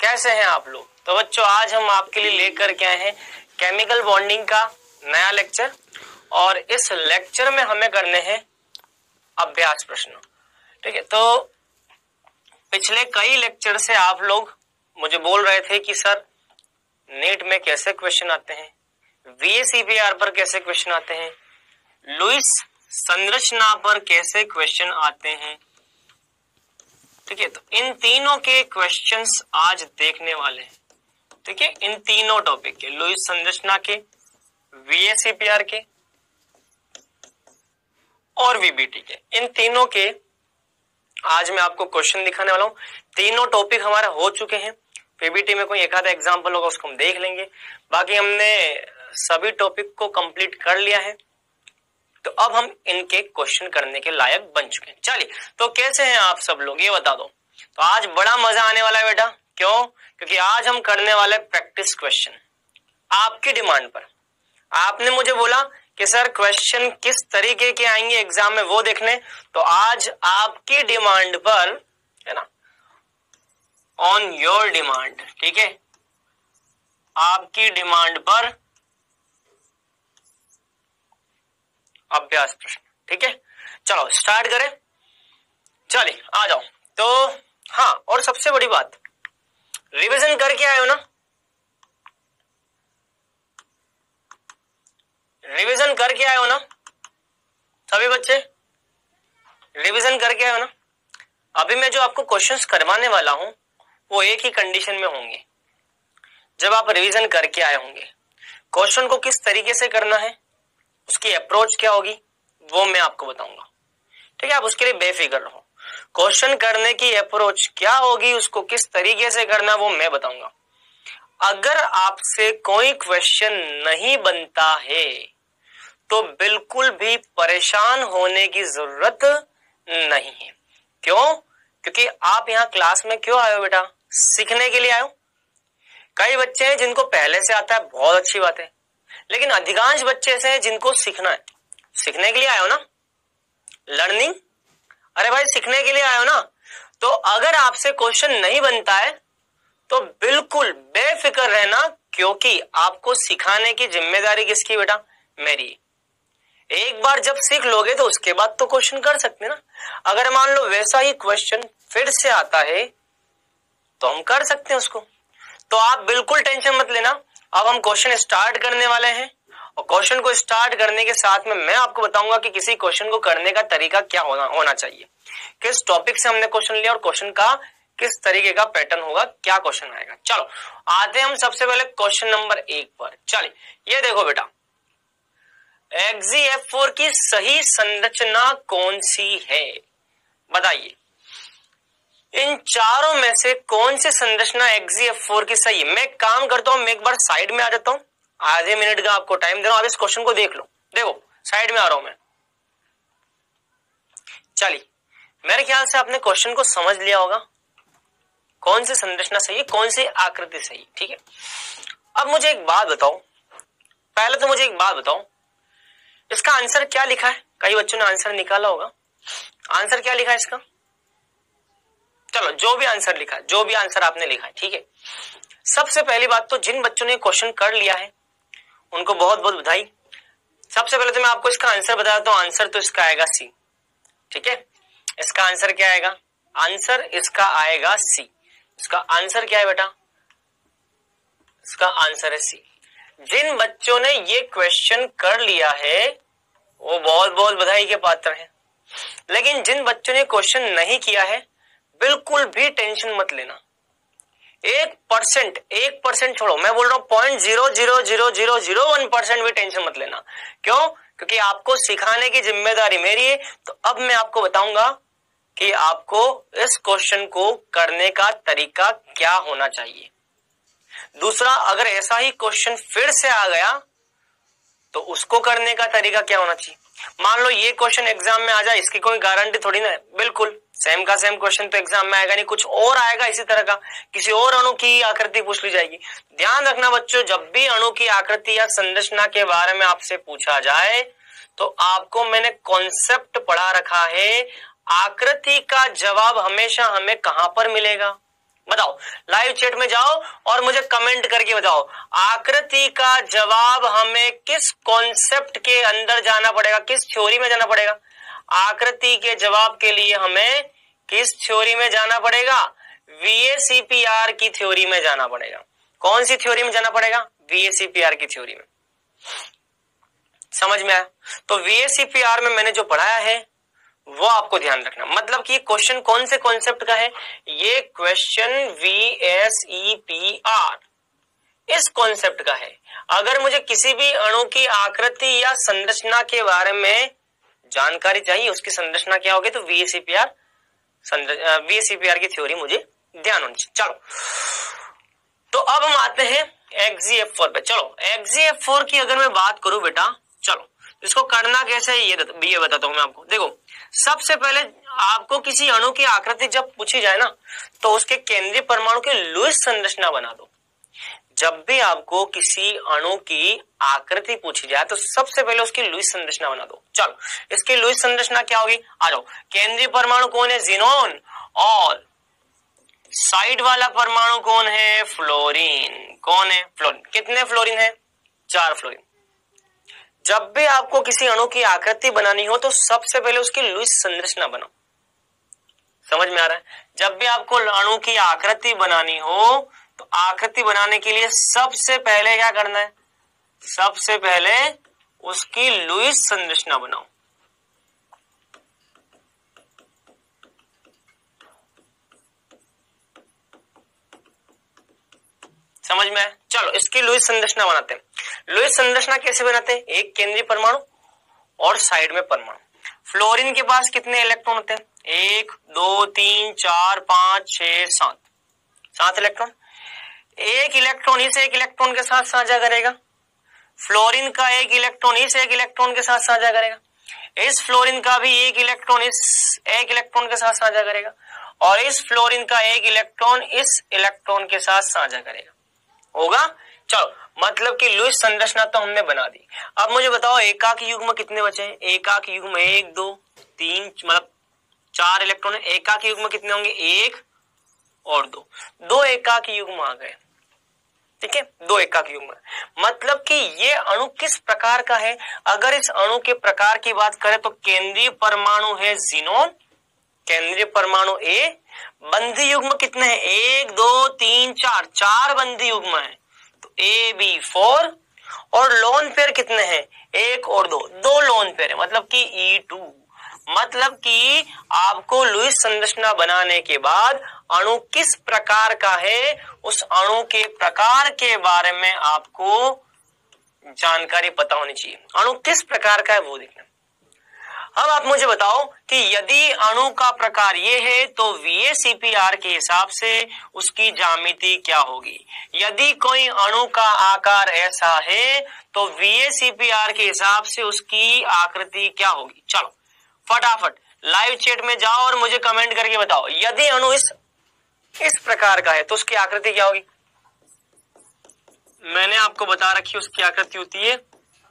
कैसे हैं आप लोग। तो बच्चों आज हम आपके लिए लेकर के आए हैं केमिकल बॉन्डिंग का नया लेक्चर और इस लेक्चर में हमें करने हैं अभ्यास प्रश्न। ठीक है, तो पिछले कई लेक्चर से आप लोग मुझे बोल रहे थे कि सर नीट में कैसे क्वेश्चन आते हैं, VACPR पर कैसे क्वेश्चन आते हैं, लुईस संरचना पर कैसे क्वेश्चन आते हैं। ठीक है, तो इन तीनों के क्वेश्चंस आज देखने वाले हैं। ठीक है, इन तीनों टॉपिक के, लुईस संरचना के, VACPR के और VBT के, इन तीनों के आज मैं आपको क्वेश्चन दिखाने वाला हूं। तीनों टॉपिक हमारे हो चुके हैं। VBT में कोई एक आधा एग्जाम्पल होगा उसको हम देख लेंगे, बाकी हमने सभी टॉपिक को कंप्लीट कर लिया है। तो अब हम इनके क्वेश्चन करने के लायक बन चुके हैं। चलिए, तो कैसे हैं आप सब लोग ये बता दो। तो आज बड़ा मजा आने वाला है बेटा। क्यों? क्योंकि आज हम करने वाले प्रैक्टिस क्वेश्चन आपकी डिमांड पर। आपने मुझे बोला कि सर क्वेश्चन किस तरीके के आएंगे एग्जाम में वो देखने, तो आज आपकी डिमांड पर, है ना, ऑन योर डिमांड, ठीक है, आपकी डिमांड पर अभ्यास प्रश्न। ठीक है, चलो स्टार्ट करें। चलिए आ जाओ। तो हाँ, और सबसे बड़ी बात, रिवीजन करके आए हो ना? रिवीजन करके आए हो ना सभी बच्चे? रिवीजन करके आए हो ना? अभी मैं जो आपको क्वेश्चंस करवाने वाला हूं वो एक ही कंडीशन में होंगे, जब आप रिवीजन करके आए होंगे। क्वेश्चन को किस तरीके से करना है, उसकी अप्रोच क्या होगी, वो मैं आपको बताऊंगा। ठीक है, आप उसके लिए बेफिक्र रहो। क्वेश्चन करने की अप्रोच क्या होगी, उसको किस तरीके से करना, वो मैं बताऊंगा। अगर आपसे कोई क्वेश्चन नहीं बनता है तो बिल्कुल भी परेशान होने की जरूरत नहीं है। क्यों? क्योंकि आप यहाँ क्लास में क्यों आए हो बेटा? सीखने के लिए आए हो। कई बच्चे हैं जिनको पहले से आता है, बहुत अच्छी बात है, लेकिन अधिकांश बच्चे ऐसे हैं जिनको सीखना है। सीखने के लिए आए हो ना, लर्निंग, अरे भाई सीखने के लिए आए हो ना। तो अगर आपसे क्वेश्चन नहीं बनता है तो बिल्कुल बेफिक्र रहना, क्योंकि आपको सिखाने की जिम्मेदारी किसकी बेटा? मेरी। एक बार जब सीख लोगे तो उसके बाद तो क्वेश्चन कर सकते ना। अगर मान लो वैसा ही क्वेश्चन फिर से आता है तो हम कर सकते हैं उसको। तो आप बिल्कुल टेंशन मत लेना। अब हम क्वेश्चन स्टार्ट करने वाले हैं और क्वेश्चन को स्टार्ट करने के साथ में मैं आपको बताऊंगा कि किसी क्वेश्चन को करने का तरीका क्या होना चाहिए, किस टॉपिक से हमने क्वेश्चन लिया और क्वेश्चन का किस तरीके का पैटर्न होगा, क्या क्वेश्चन आएगा। चलो आते हैं हम सबसे पहले क्वेश्चन नंबर 1 पर। चलिए ये देखो बेटा, XeF4 की सही संरचना कौन सी है, बताइए। इन चारों में से कौन सी संरचना XeF4 की सही है? मैं काम करता हूं, मैं एक बार साइड में आ जाता हूं, आधे मिनट का आपको टाइम दे रहा हूं, आप इस क्वेश्चन को देख लो। देखो साइड में आ रहा हूं मैं। चलिए, मेरे ख्याल से आपने क्वेश्चन को समझ लिया होगा, कौन सी संरचना सही है, कौन सी आकृति सही है। ठीक है, अब मुझे एक बात बताओ, पहले तो मुझे एक बात बताओ, इसका आंसर क्या लिखा है? कई बच्चों ने आंसर निकाला होगा। आंसर क्या लिखा है इसका? चलो जो भी आंसर लिखा, जो भी आंसर आपने लिखा है, ठीक है। सबसे पहली बात तो जिन बच्चों ने क्वेश्चन कर लिया है उनको बहुत बहुत बधाई। सबसे पहले तो मैं आपको इसका आंसर बता देता हूं। आंसर तो इसका आएगा सी। ठीक है, इसका आंसर क्या आएगा? आंसर इसका आएगा सी। इसका आंसर क्या है बेटा? इसका आंसर है सी। जिन बच्चों ने ये क्वेश्चन कर लिया है वो बहुत बहुत बधाई के पात्र हैं, लेकिन जिन बच्चों ने क्वेश्चन नहीं किया है बिल्कुल भी टेंशन मत लेना। 1% छोड़ो, मैं बोल रहा हूं 0.00001% भी टेंशन मत लेना। क्यों? क्योंकि आपको सिखाने की जिम्मेदारी मेरी है। तो अब मैं आपको बताऊंगा कि आपको इस क्वेश्चन को करने का तरीका क्या होना चाहिए। दूसरा, अगर ऐसा ही क्वेश्चन फिर से आ गया तो उसको करने का तरीका क्या होना चाहिए। मान लो ये क्वेश्चन एग्जाम में आ जाए, इसकी कोई गारंटी थोड़ी ना है। बिल्कुल सेम का सेम क्वेश्चन तो एग्जाम में आएगा नहीं, कुछ और आएगा इसी तरह का, किसी और अणु की आकृति पूछ ली जाएगी। ध्यान रखना बच्चों, जब भी अणु की आकृति या संरचना के बारे में आपसे पूछा जाए तो आपको मैंने कॉन्सेप्ट पढ़ा रखा है, आकृति का जवाब हमेशा हमें कहां पर मिलेगा? बताओ, लाइव चैट में जाओ और मुझे कमेंट करके बताओ, आकृति का जवाब हमें किस कॉन्सेप्ट के अंदर जाना पड़ेगा, किस थ्योरी में जाना पड़ेगा? आकृति के जवाब के लिए हमें किस थ्योरी में जाना पड़ेगा? VACPR की थ्योरी में जाना पड़ेगा। कौन सी थ्योरी में जाना पड़ेगा? VACPR की थ्योरी में। समझ में आया? तो VACPR में मैंने जो पढ़ाया है वो आपको ध्यान रखना। मतलब कि क्वेश्चन कौन से कॉन्सेप्ट का है? ये क्वेश्चन VACPR इस कॉन्सेप्ट का है। अगर मुझे किसी भी अणु की आकृति या संरचना के बारे में जानकारी चाहिए, उसकी संरचना क्या होगी, तो VACPR की थ्योरी मुझे ध्यान होनी चाहिए। चलो, तो अब हम आते हैं XGF4 पे। चलो, XGF4 की अगर मैं बात करूं बेटा, चलो इसको करना कैसे है ये बताता हूं मैं आपको। देखो, सबसे पहले आपको किसी अणु की आकृति जब पूछी जाए ना, तो उसके केंद्रीय परमाणु की लुईस संरचना बना दो। जब भी आपको किसी अणु की आकृति पूछी जाए तो सबसे पहले उसकी लुईस संरचना बना दो। चलो, इसकी लुईस संरचना क्या होगी? आ जाओ, केंद्रीय परमाणु कौन है? ज़ीनोन। और साइड वाला परमाणु कौन है? फ्लोरीन। कौन है? फ्लोरीन। कितने फ्लोरीन है? 4 फ्लोरीन। जब भी आपको किसी अणु की आकृति बनानी हो तो सबसे पहले उसकी लुईस संरचना बनाओ। समझ में आ रहा है? जब भी आपको अणु की आकृति बनानी हो तो आकृति बनाने के लिए सबसे पहले क्या करना है? सबसे पहले उसकी लुईस संरचना बनाओ। समझ में आया? चलो, इसकी लुईस संरचना बनाते हैं। लुईस संरचना कैसे बनाते हैं? एक केंद्रीय परमाणु और साइड में परमाणु। फ्लोरीन के पास कितने इलेक्ट्रॉन होते हैं? 1 2 3 4 5 6 7 7 इलेक्ट्रॉन। एक इलेक्ट्रॉन इस एक इलेक्ट्रॉन के साथ साझा करेगा। फ्लोरीन का एक इलेक्ट्रॉन इस एक इलेक्ट्रॉन के साथ साझा करेगा। इस फ्लोरीन का भी एक इलेक्ट्रॉन इस एक इलेक्ट्रॉन के साथ साझा करेगा। और इस फ्लोरीन का एक इलेक्ट्रॉन इस इलेक्ट्रॉन के साथ साझा करेगा। होगा? चलो, मतलब कि लुईस संरचना तो हमने बना दी। अब मुझे बताओ, एकाक युग्म कितने बचे हैं? एकाक युग्म 1 2 3, मतलब 4 इलेक्ट्रॉन है। एकाक युग्म कितने होंगे? 1 और 2। 2 एकाक युग्म आ गए। ठीक है, 2 एकाक युग्म। मतलब कि ये अणु किस प्रकार का है? अगर इस अणु के प्रकार की बात करें तो केंद्रीय परमाणु है ज़ीनोन, केंद्रीय परमाणु A। बंधी युग्म कितने हैं? 1 2 3 4, 4 बंधी युग्म है, तो AB4। और लोन पेयर कितने हैं? 1 और 2, 2 लोन पेयर है, मतलब कि E2। मतलब कि आपको लुईस संरचना बनाने के बाद अणु किस प्रकार का है, उस अणु के प्रकार के बारे में आपको जानकारी पता होनी चाहिए। अणु किस प्रकार का है वो देखना। अब आप मुझे बताओ कि यदि अणु का प्रकार ये है तो VACPR के हिसाब से उसकी ज्यामिति क्या होगी? यदि कोई अणु का आकार ऐसा है तो VACPR के हिसाब से उसकी आकृति क्या होगी? चलो फटाफट लाइव चैट में जाओ और मुझे कमेंट करके बताओ, यदि अणु इस प्रकार का है तो उसकी आकृति क्या होगी? मैंने आपको बता रखी, उसकी आकृति होती है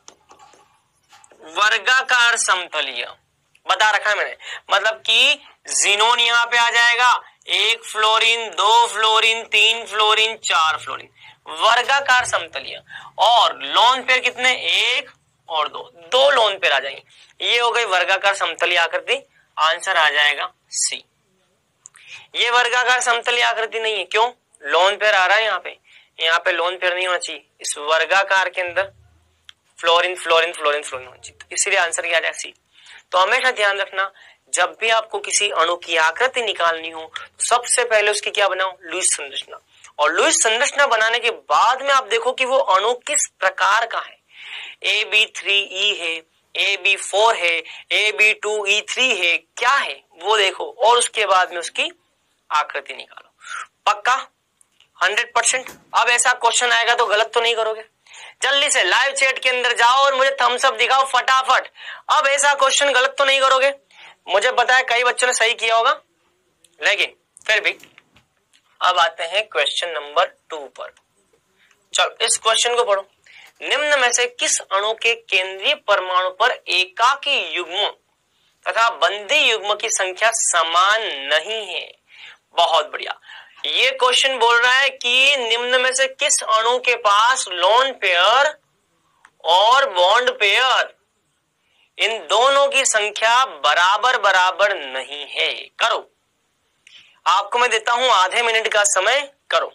वर्गाकार समतलीय। बता रखा है मैंने। मतलब कि ज़ीनोन यहाँ पे आ जाएगा, 1 फ्लोरीन 2 फ्लोरीन 3 फ्लोरीन 4 फ्लोरीन, वर्गाकार समतलीय। और लोन पेयर कितने? 1 और 2, 2 लोन पेयर आ जाएंगे। ये हो गई वर्गाकार समतलीय आकृति। आंसर आ जाएगा C। ये वर्गाकार समतलीय आकृति नहीं है। क्यों? लोन पेयर आ रहा है यहाँ पे लोन पेयर नहीं होना चाहिए। इस वर्गाकार के अंदर फ्लोरीन फ्लोरीन फ्लोरीन फ्लोरीन होना चाहिए, तो इसलिए आंसर क्या आ जाएगा C। तो हमेशा ध्यान रखना, जब भी आपको किसी अणु की आकृति निकालनी हो तो सबसे पहले उसकी क्या बनाओ? लुईस संरचना। और लुईस संरचना बनाने के बाद में आप देखो कि वो अणु किस प्रकार का है। AB3E है, AB4 है, AB2E3 है, क्या है वो देखो, और उसके बाद में उसकी आकृति निकालो। पक्का 100%। अब ऐसा क्वेश्चन आएगा तो गलत तो नहीं करोगे? जल्दी से लाइव चैट के अंदर जाओ और मुझे थम्स अप दिखाओ फटाफट। अब ऐसा क्वेश्चन गलत तो नहीं करोगे? मुझे पता है कई बच्चों ने सही किया होगा, लेकिन फिर भी अब आते हैं क्वेश्चन नंबर 2 पर। चलो इस क्वेश्चन को पढ़ो। निम्न में से किस अणु के केंद्रीय परमाणु पर एकाकी युग्म तथा बंदी युग्म की संख्या समान नहीं है? बहुत बढ़िया। ये क्वेश्चन बोल रहा है कि निम्न में से किस अणु के पास लोन पेयर और बॉन्ड पेयर इन दोनों की संख्या बराबर बराबर नहीं है। करो, आपको मैं देता हूं आधे मिनट का समय, करो।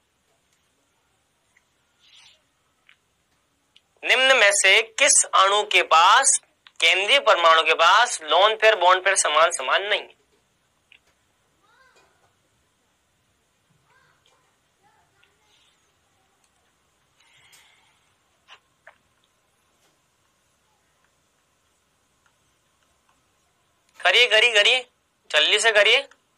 निम्न में से किस अणु के पास, केंद्रीय परमाणु के पास लोन पेयर बॉन्ड पेयर समान समान नहीं है? करिए करिए करिए, जल्दी से करिए।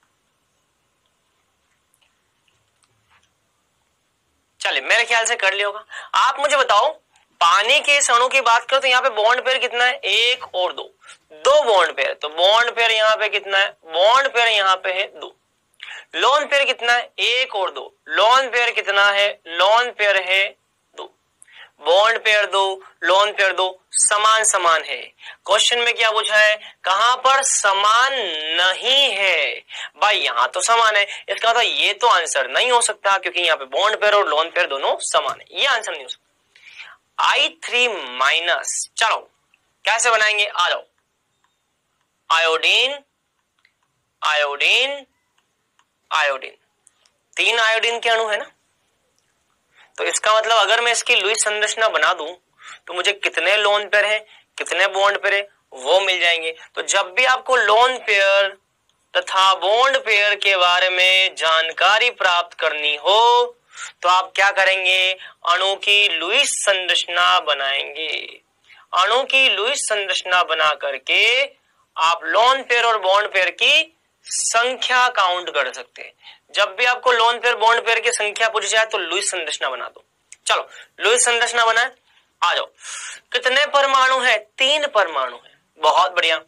चलिए, मेरे ख्याल से कर लिया होगा। आप मुझे बताओ, पानी के इस अणु की बात करो तो यहाँ पे बॉन्ड पेयर कितना है? 1 और 2, 2 बॉन्ड पेयर। तो बॉन्ड पेयर यहाँ पे कितना है? बॉन्ड पेयर यहाँ पे है 2। लोन पेयर कितना है? 1 और 2। लोन पेयर कितना है? लोन पेयर है 2। बॉन्ड पेयर 2, लोन पेयर 2, समान समान है। क्वेश्चन में क्या पूछा है? कहां पर समान नहीं है? भाई यहां तो समान है, इसका मतलब ये तो आंसर नहीं हो सकता, क्योंकि यहाँ पे बॉन्ड पेयर और लोन पेयर दोनों समान है। ये आंसर नहीं हो सकता। I3 माइनस, चलो कैसे बनाएंगे? आ जाओ। आयोडीन, आयोडीन, आयोडीन, 3 आयोडीन के अणु है ना। तो इसका मतलब अगर मैं इसकी लुईस संरचना बना दूं तो मुझे कितने लोन पेयर है, कितने बॉन्ड पेयर है, वो मिल जाएंगे। तो जब भी आपको लोन पेयर तथा बॉन्ड पेयर के बारे में जानकारी प्राप्त करनी हो तो आप क्या करेंगे? अणु की लुईस संरचना बनाएंगे। अणु की लुईस संरचना बना करके आप लोन पेयर और बॉन्ड पेयर की संख्या काउंट कर सकते हैं। जब भी आपको लोन पेयर बॉन्ड पेयर की संख्या पूछी जाए तो लुईस संरचना बना दो। चलो, लुईस संरचना बनाए, आ जाओ। कितने परमाणु है? 3 परमाणु है। बहुत बढ़िया।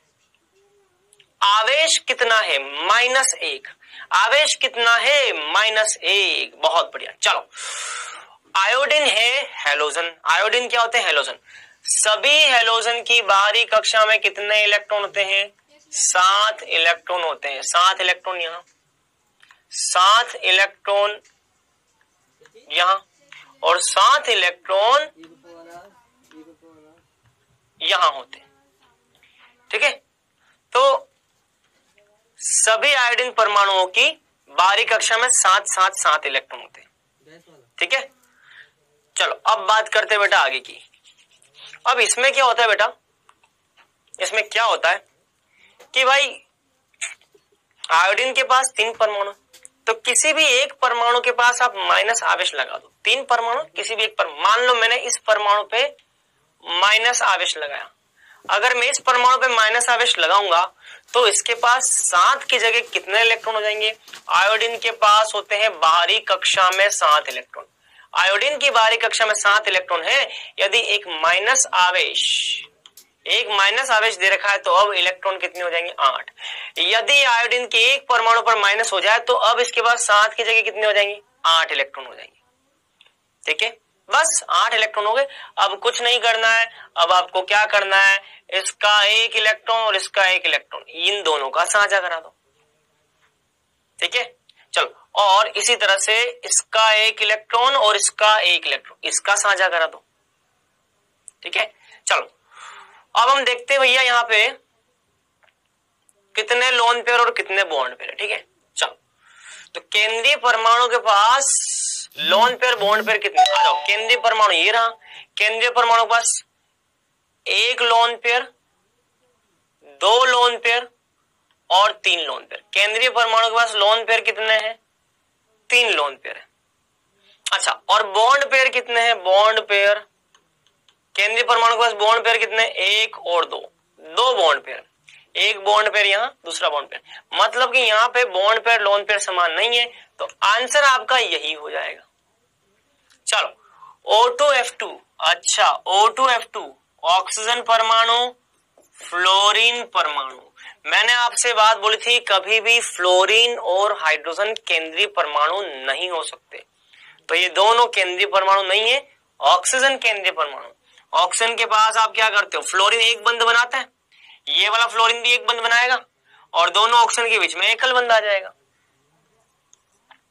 आवेश कितना है? -1। आवेश कितना है? -1। बहुत बढ़िया। चलो, आयोडीन है हैलोजन। आयोडीन क्या होते हैं? हैलोजन। सभी हैलोजन की बाहरी कक्षा में कितने इलेक्ट्रॉन होते हैं? 7 इलेक्ट्रॉन होते हैं। 7 इलेक्ट्रॉन यहां, 7 इलेक्ट्रॉन यहां और 7 इलेक्ट्रॉन यहां होते हैं। ठीक है, तो सभी आयोडीन परमाणुओं की बाहरी कक्षा में 7 इलेक्ट्रॉन होते हैं। ठीक है, चलो अब बात करते हैं बेटा आगे की। अब इसमें क्या होता है बेटा? इसमें क्या होता है कि भाई आयोडीन के पास 3 परमाणु, तो किसी भी एक परमाणु के पास आप माइनस आवेश लगा दो। 3 परमाणु, किसी भी एक पर, मान लो मैंने इस परमाणु पे माइनस आवेश लगाया। अगर मैं इस परमाणु पे माइनस आवेश लगाऊंगा तो इसके पास 7 की जगह कितने इलेक्ट्रॉन हो जाएंगे? आयोडीन के पास होते हैं बाहरी कक्षा में 7 इलेक्ट्रॉन। आयोडीन की बाहरी कक्षा में 7 इलेक्ट्रॉन है। यदि एक माइनस आवेश दे रखा है तो अब इलेक्ट्रॉन कितने हो जाएंगे? 8। यदि आयोडीन के एक परमाणु पर माइनस हो जाए तो अब इसके पास 7 की जगह कितने हो जाएंगे? 8 इलेक्ट्रॉन हो जाएंगे। ठीक है, बस 8 इलेक्ट्रॉन हो गए। अब कुछ नहीं करना है, अब आपको क्या करना है? इसका 1 इलेक्ट्रॉन और इसका 1 इलेक्ट्रॉन, इन दोनों का साझा करा दो। ठीक है, चलो, और इसी तरह से इसका 1 इलेक्ट्रॉन और इसका 1 इलेक्ट्रॉन, इसका साझा करा दो। ठीक है, चलो अब हम देखते हैं भैया यहाँ पे कितने लोन पेयर और कितने बॉन्ड पेयर है। ठीक है, चलो, तो केंद्रीय परमाणु के पास लोन पेयर बॉन्ड पेयर कितने? आ जाओ, केंद्रीय परमाणु ये रहा। केंद्रीय परमाणु के पास 1 लोन पेयर, 2 लोन पेयर और 3 लोन पेयर। केंद्रीय परमाणु के पास लोन पेयर कितने हैं? 3 लोन पेयर है। अच्छा, और बॉन्ड पेयर कितने हैं? बॉन्ड पेयर, केंद्रीय परमाणु के पास बॉन्ड पेयर कितने? 1 और 2, 2 बॉन्ड पेयर। 1 बॉन्ड पेयर यहां, दूसरा बॉन्ड पेयर। मतलब कि यहां पे बॉन्ड पेयर लोन पेयर समान नहीं है, तो आंसर आपका यही हो जाएगा। चलो, O2F2, अच्छा O2F2 ऑक्सीजन परमाणु, फ्लोरीन परमाणु। मैंने आपसे बात बोली थी कभी भी फ्लोरीन और हाइड्रोजन केंद्रीय परमाणु नहीं हो सकते। तो ये दोनों केंद्रीय परमाणु नहीं है, ऑक्सीजन केंद्रीय परमाणु। ऑक्सीजन के पास आप क्या करते हो? फ्लोरीन एक बंध बनाता है, ये वाला फ्लोरीन भी एक बंध बनाएगा और दोनों ऑक्सीजन के बीच में एकल बंध आ जाएगा।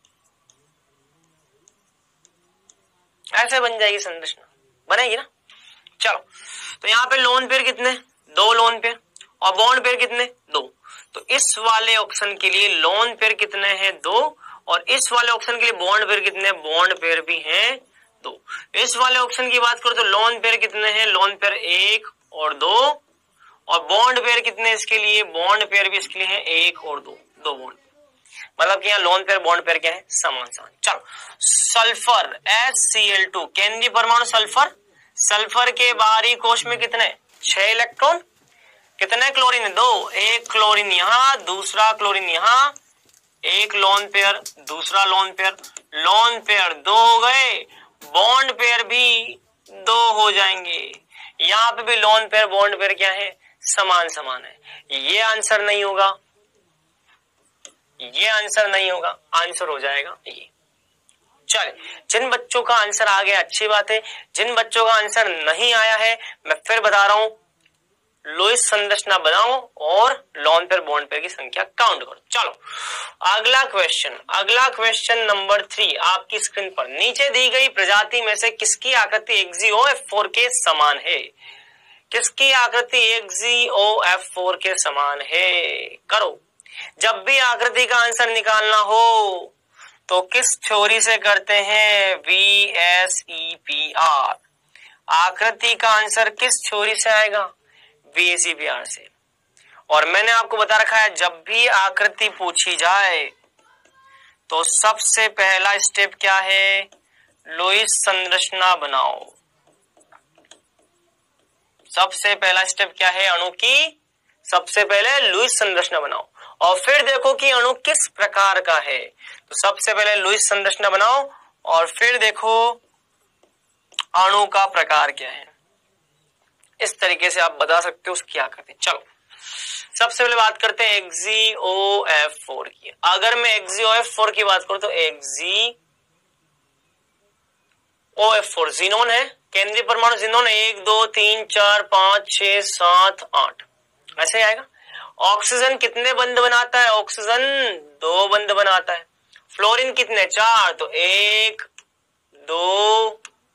ऐसे बन जाएगी संरचना, बनेगी ना। चलो तो यहाँ पे लोन पेयर कितने, 2 लोन पेयर, और बॉन्ड पेयर कितने, 2। तो इस वाले ऑप्शन के लिए लोन पेयर कितने हैं, 2, और इस वाले ऑप्शन के लिए बॉन्ड पेयर कितने, बॉन्ड पेयर भी हैं 2। इस वाले ऑप्शन की बात करो तो लोन पेयर कितने हैं, लोन पेयर 1 और 2, और बॉन्ड पेयर कितने इसके लिए, बॉन्ड पेयर भी इसके लिए है 1 और 2, 2 बॉन्ड। मतलब कि यहाँ लोन पेयर बॉन्ड पेयर क्या है, समान समान। चलो सल्फर HCl2 केंद्रीय परमाणु सल्फर, सल्फर के बाहरी कोश में कितने, 6 इलेक्ट्रॉन, कितने क्लोरीन है, 2, एक क्लोरीन यहाँ, दूसरा क्लोरीन यहाँ, एक लोन पेयर, दूसरा लोन पेयर 2 हो गए, बॉन्ड पेयर भी 2 हो जाएंगे। यहाँ पे भी लोन पेयर बॉन्ड पेयर क्या है, समान समान है। ये आंसर नहीं होगा, ये आंसर नहीं होगा, आंसर हो जाएगा ये। चलिए जिन बच्चों का आंसर आ गया अच्छी बात है, जिन बच्चों का आंसर नहीं आया है मैं फिर बता रहा हूं, लुईस संरचना बनाओ और लोन पेयर बॉन्ड पेयर की संख्या काउंट करो। चलो अगला क्वेश्चन नंबर 3 आपकी स्क्रीन पर। नीचे दी गई प्रजाति में से किसकी आकृति XeOF4 के समान है, किसकी आकृति XeOF4 के समान है, करो। जब भी आकृति का आंसर निकालना हो तो किस थ्योरी से करते हैं, VSEPR। आकृति का आंसर किस थ्योरी से आएगा, VSEPR से। और मैंने आपको बता रखा है जब भी आकृति पूछी जाए तो सबसे पहला स्टेप क्या है, लुईस संरचना बनाओ। सबसे पहला स्टेप क्या है, अणु की सबसे पहले लुईस संरचना बनाओ और फिर देखो कि अणु किस प्रकार का है। तो सबसे पहले लुईस संरचना बनाओ और फिर देखो अणु का प्रकार क्या है। इस तरीके से आप बता सकते हो उसकी आकृति। चलो सबसे पहले बात करते हैं XeOF4 की। अगर मैं XeOF4 की बात करूं तो XeOF4 जिनोन है, केंद्रीय परमाणु जिनोन 1 2 3 4 5 6 7 8 ऐसे आएगा। ऑक्सीजन कितने बंध बनाता है, ऑक्सीजन 2 बंध बनाता है। फ्लोरीन कितने, 4, तो 1 2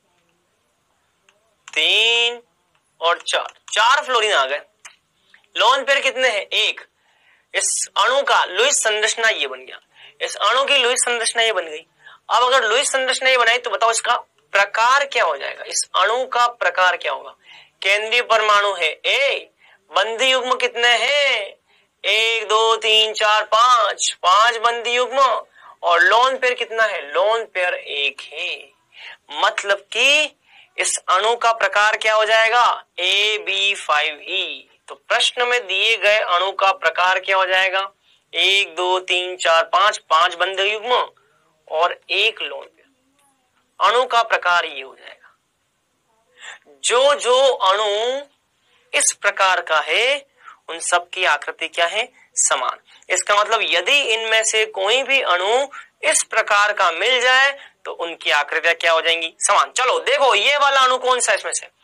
3 और 4 फ्लोरीन आ गए। लोन पेयर कितने हैं, 1। इस अणु का लुईस संरचना ये बन गया, इस अणु की लुईस संरचना ये बन गई। अब अगर लुईस संरचना ये बनाई तो बताओ इसका प्रकार क्या हो जाएगा, इस अणु का प्रकार क्या होगा। केंद्रीय परमाणु है A, बंधी युग्म कितने हैं, 1 2 3 4 5 बंधी युग्म, और लोन पेयर कितना है, लोन पेयर 1 है। मतलब कि इस अणु का प्रकार क्या हो जाएगा, AB5E। तो प्रश्न में दिए गए अणु का प्रकार क्या हो जाएगा, 1 2 3 4 5 बंधी युग्म और 1 लोन पेयर। अणु का प्रकार ये हो जाएगा। जो अणु इस प्रकार का है उन सब की आकृति क्या है, समान। इसका मतलब यदि इनमें से कोई भी अणु इस प्रकार का मिल जाए तो उनकी आकृतियां क्या हो जाएंगी, समान। चलो देखो ये वाला अणु कौन सा इसमें से,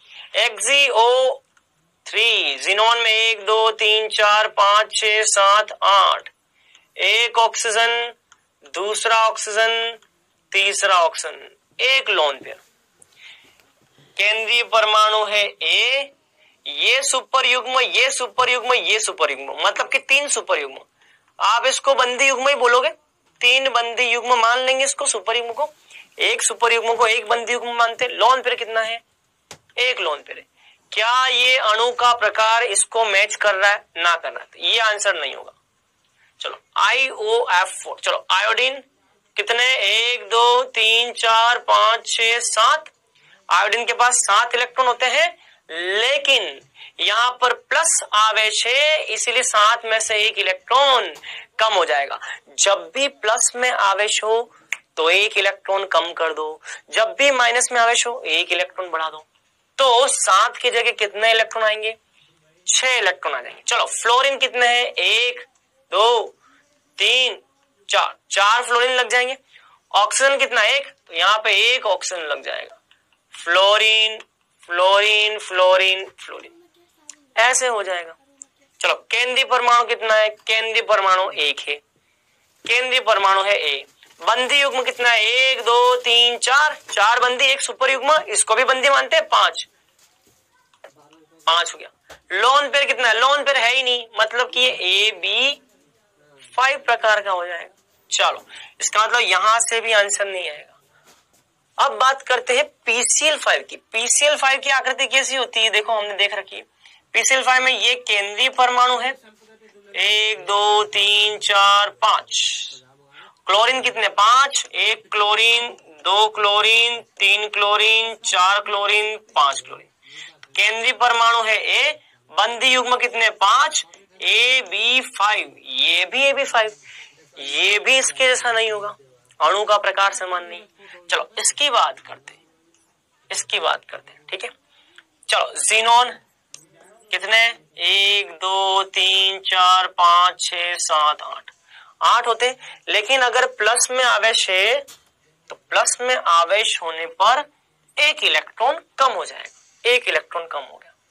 XeO3 जिनोन में 1 2 3 4 5 6 7 8, एक ऑक्सीजन, दूसरा ऑक्सीजन, तीसरा ऑक्सीजन, 1 लोन पेयर। केंद्रीय परमाणु है A, ये सुपर युग्म, ये सुपर युग्म, ये सुपर युग्म, मतलब कि 3 सुपर युग्म। आप इसको बंधी युग्म ही बोलोगे, 3 बंधी युग्म मान लेंगे इसको, सुपर युग्म को। एक सुपर युग्म को 1 बंधी युग्म मानते। लोन पेयर कितना है, 1 लोन पेयर। क्या ये अणु का प्रकार इसको मैच कर रहा है, ना कर रहा है, तो ये आंसर नहीं होगा। चलो IOF4, चलो आयोडीन कितने, 1 2 3 4 5 6 7। आयोडीन के पास 7 इलेक्ट्रॉन होते हैं, लेकिन यहां पर प्लस आवेश है इसलिए 7 में से 1 इलेक्ट्रॉन कम हो जाएगा। जब भी प्लस में आवेश हो तो 1 इलेक्ट्रॉन कम कर दो, जब भी माइनस में आवेश हो 1 इलेक्ट्रॉन बढ़ा दो। तो 7 की जगह कितने इलेक्ट्रॉन आएंगे, 6 इलेक्ट्रॉन आ जाएंगे। चलो फ्लोरीन कितने हैं, 1 2 3 4, 4 फ्लोरीन लग जाएंगे। ऑक्सीजन कितना, 1, तो यहाँ पे 1 ऑक्सीजन लग जाएगा। फ्लोरीन फ्लोरीन फ्लोरीन फ्लोरीन ऐसे हो जाएगा। चलो केंद्रीय परमाणु कितना है, केंद्रीय परमाणु 1 है, केंद्रीय परमाणु है A। बंदी युग्म कितना है? 1 2 3 4, 4 बंदी, एक सुपर युग्म, इसको भी बंदी मानते हैं, 5 हो गया। लोन पेयर कितना है? लोन पेयर है ही नहीं, मतलब कि ये AB5 प्रकार का हो जाएगा। चलो, इसका मतलब यहां से भी आंसर नहीं आएगा। अब बात करते हैं PCl5 की। PCl5 की आकृति कैसी होती है? देखो, हमने देख रखी है। PCl5 में ये केंद्रीय परमाणु है, 1 2 3 4 5। क्लोरीन कितने? 5, 1 chlorine, 2 chlorine, 3 chlorine, 4 chlorine, 5 chlorine. केंद्रीय परमाणु है A, बंदी युग्म कितने? 5, AB5। ये भी AB5, ये भी इसके जैसा नहीं होगा, अणु का प्रकार समान नहीं। चलो, इसकी बात करते हैं, ठीक है। चलो, ज़ीनोन कितने? 1 2 3 4 5 6 7 8 होते। लेकिन अगर प्लस में आवेश है तो प्लस में आवेश होने पर एक इलेक्ट्रॉन कम हो जाएगा, एक इलेक्ट्रॉन कम हो गया।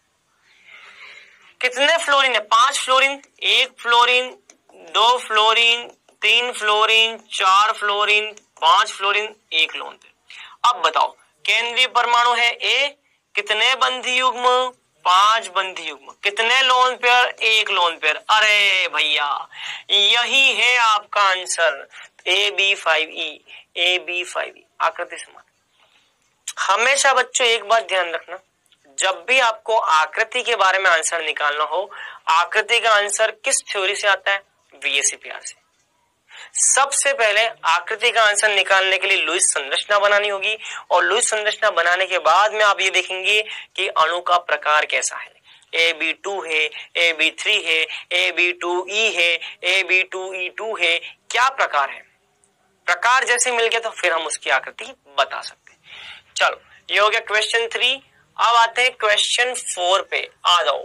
कितने फ्लोरीन है? 5 fluorine, 1 fluorine, 2 fluorine, 3 fluorine, 4 fluorine, 5 fluorine, 1 lone pair. अब बताओ, केंद्रीय परमाणु है A, कितने बंधी युग्म? 5 बंधी युग्म, कितने लोन पेयर? 1 lone pair. अरे भैया, यही है आपका आंसर, AB5E, AB5E, आकृति समान। हमेशा बच्चों एक बात ध्यान रखना, जब भी आपको आकृति के बारे में आंसर निकालना हो, आकृति का आंसर किस थ्योरी से आता है? VSEPR से। सबसे पहले आकृति का आंसर निकालने के लिए लुईस संरचना बनानी होगी, और लुईस संरचना बनाने के बाद में आप ये देखेंगे कि अणु का प्रकार कैसा है। AB2 है, AB3 है, AB2E है, AB2E2 है, क्या प्रकार है? प्रकार जैसे मिल गया तो फिर हम उसकी आकृति बता सकते हैं। चलो, ये हो गया क्वेश्चन 3। अब आते हैं क्वेश्चन 4 पे, आ जाओ।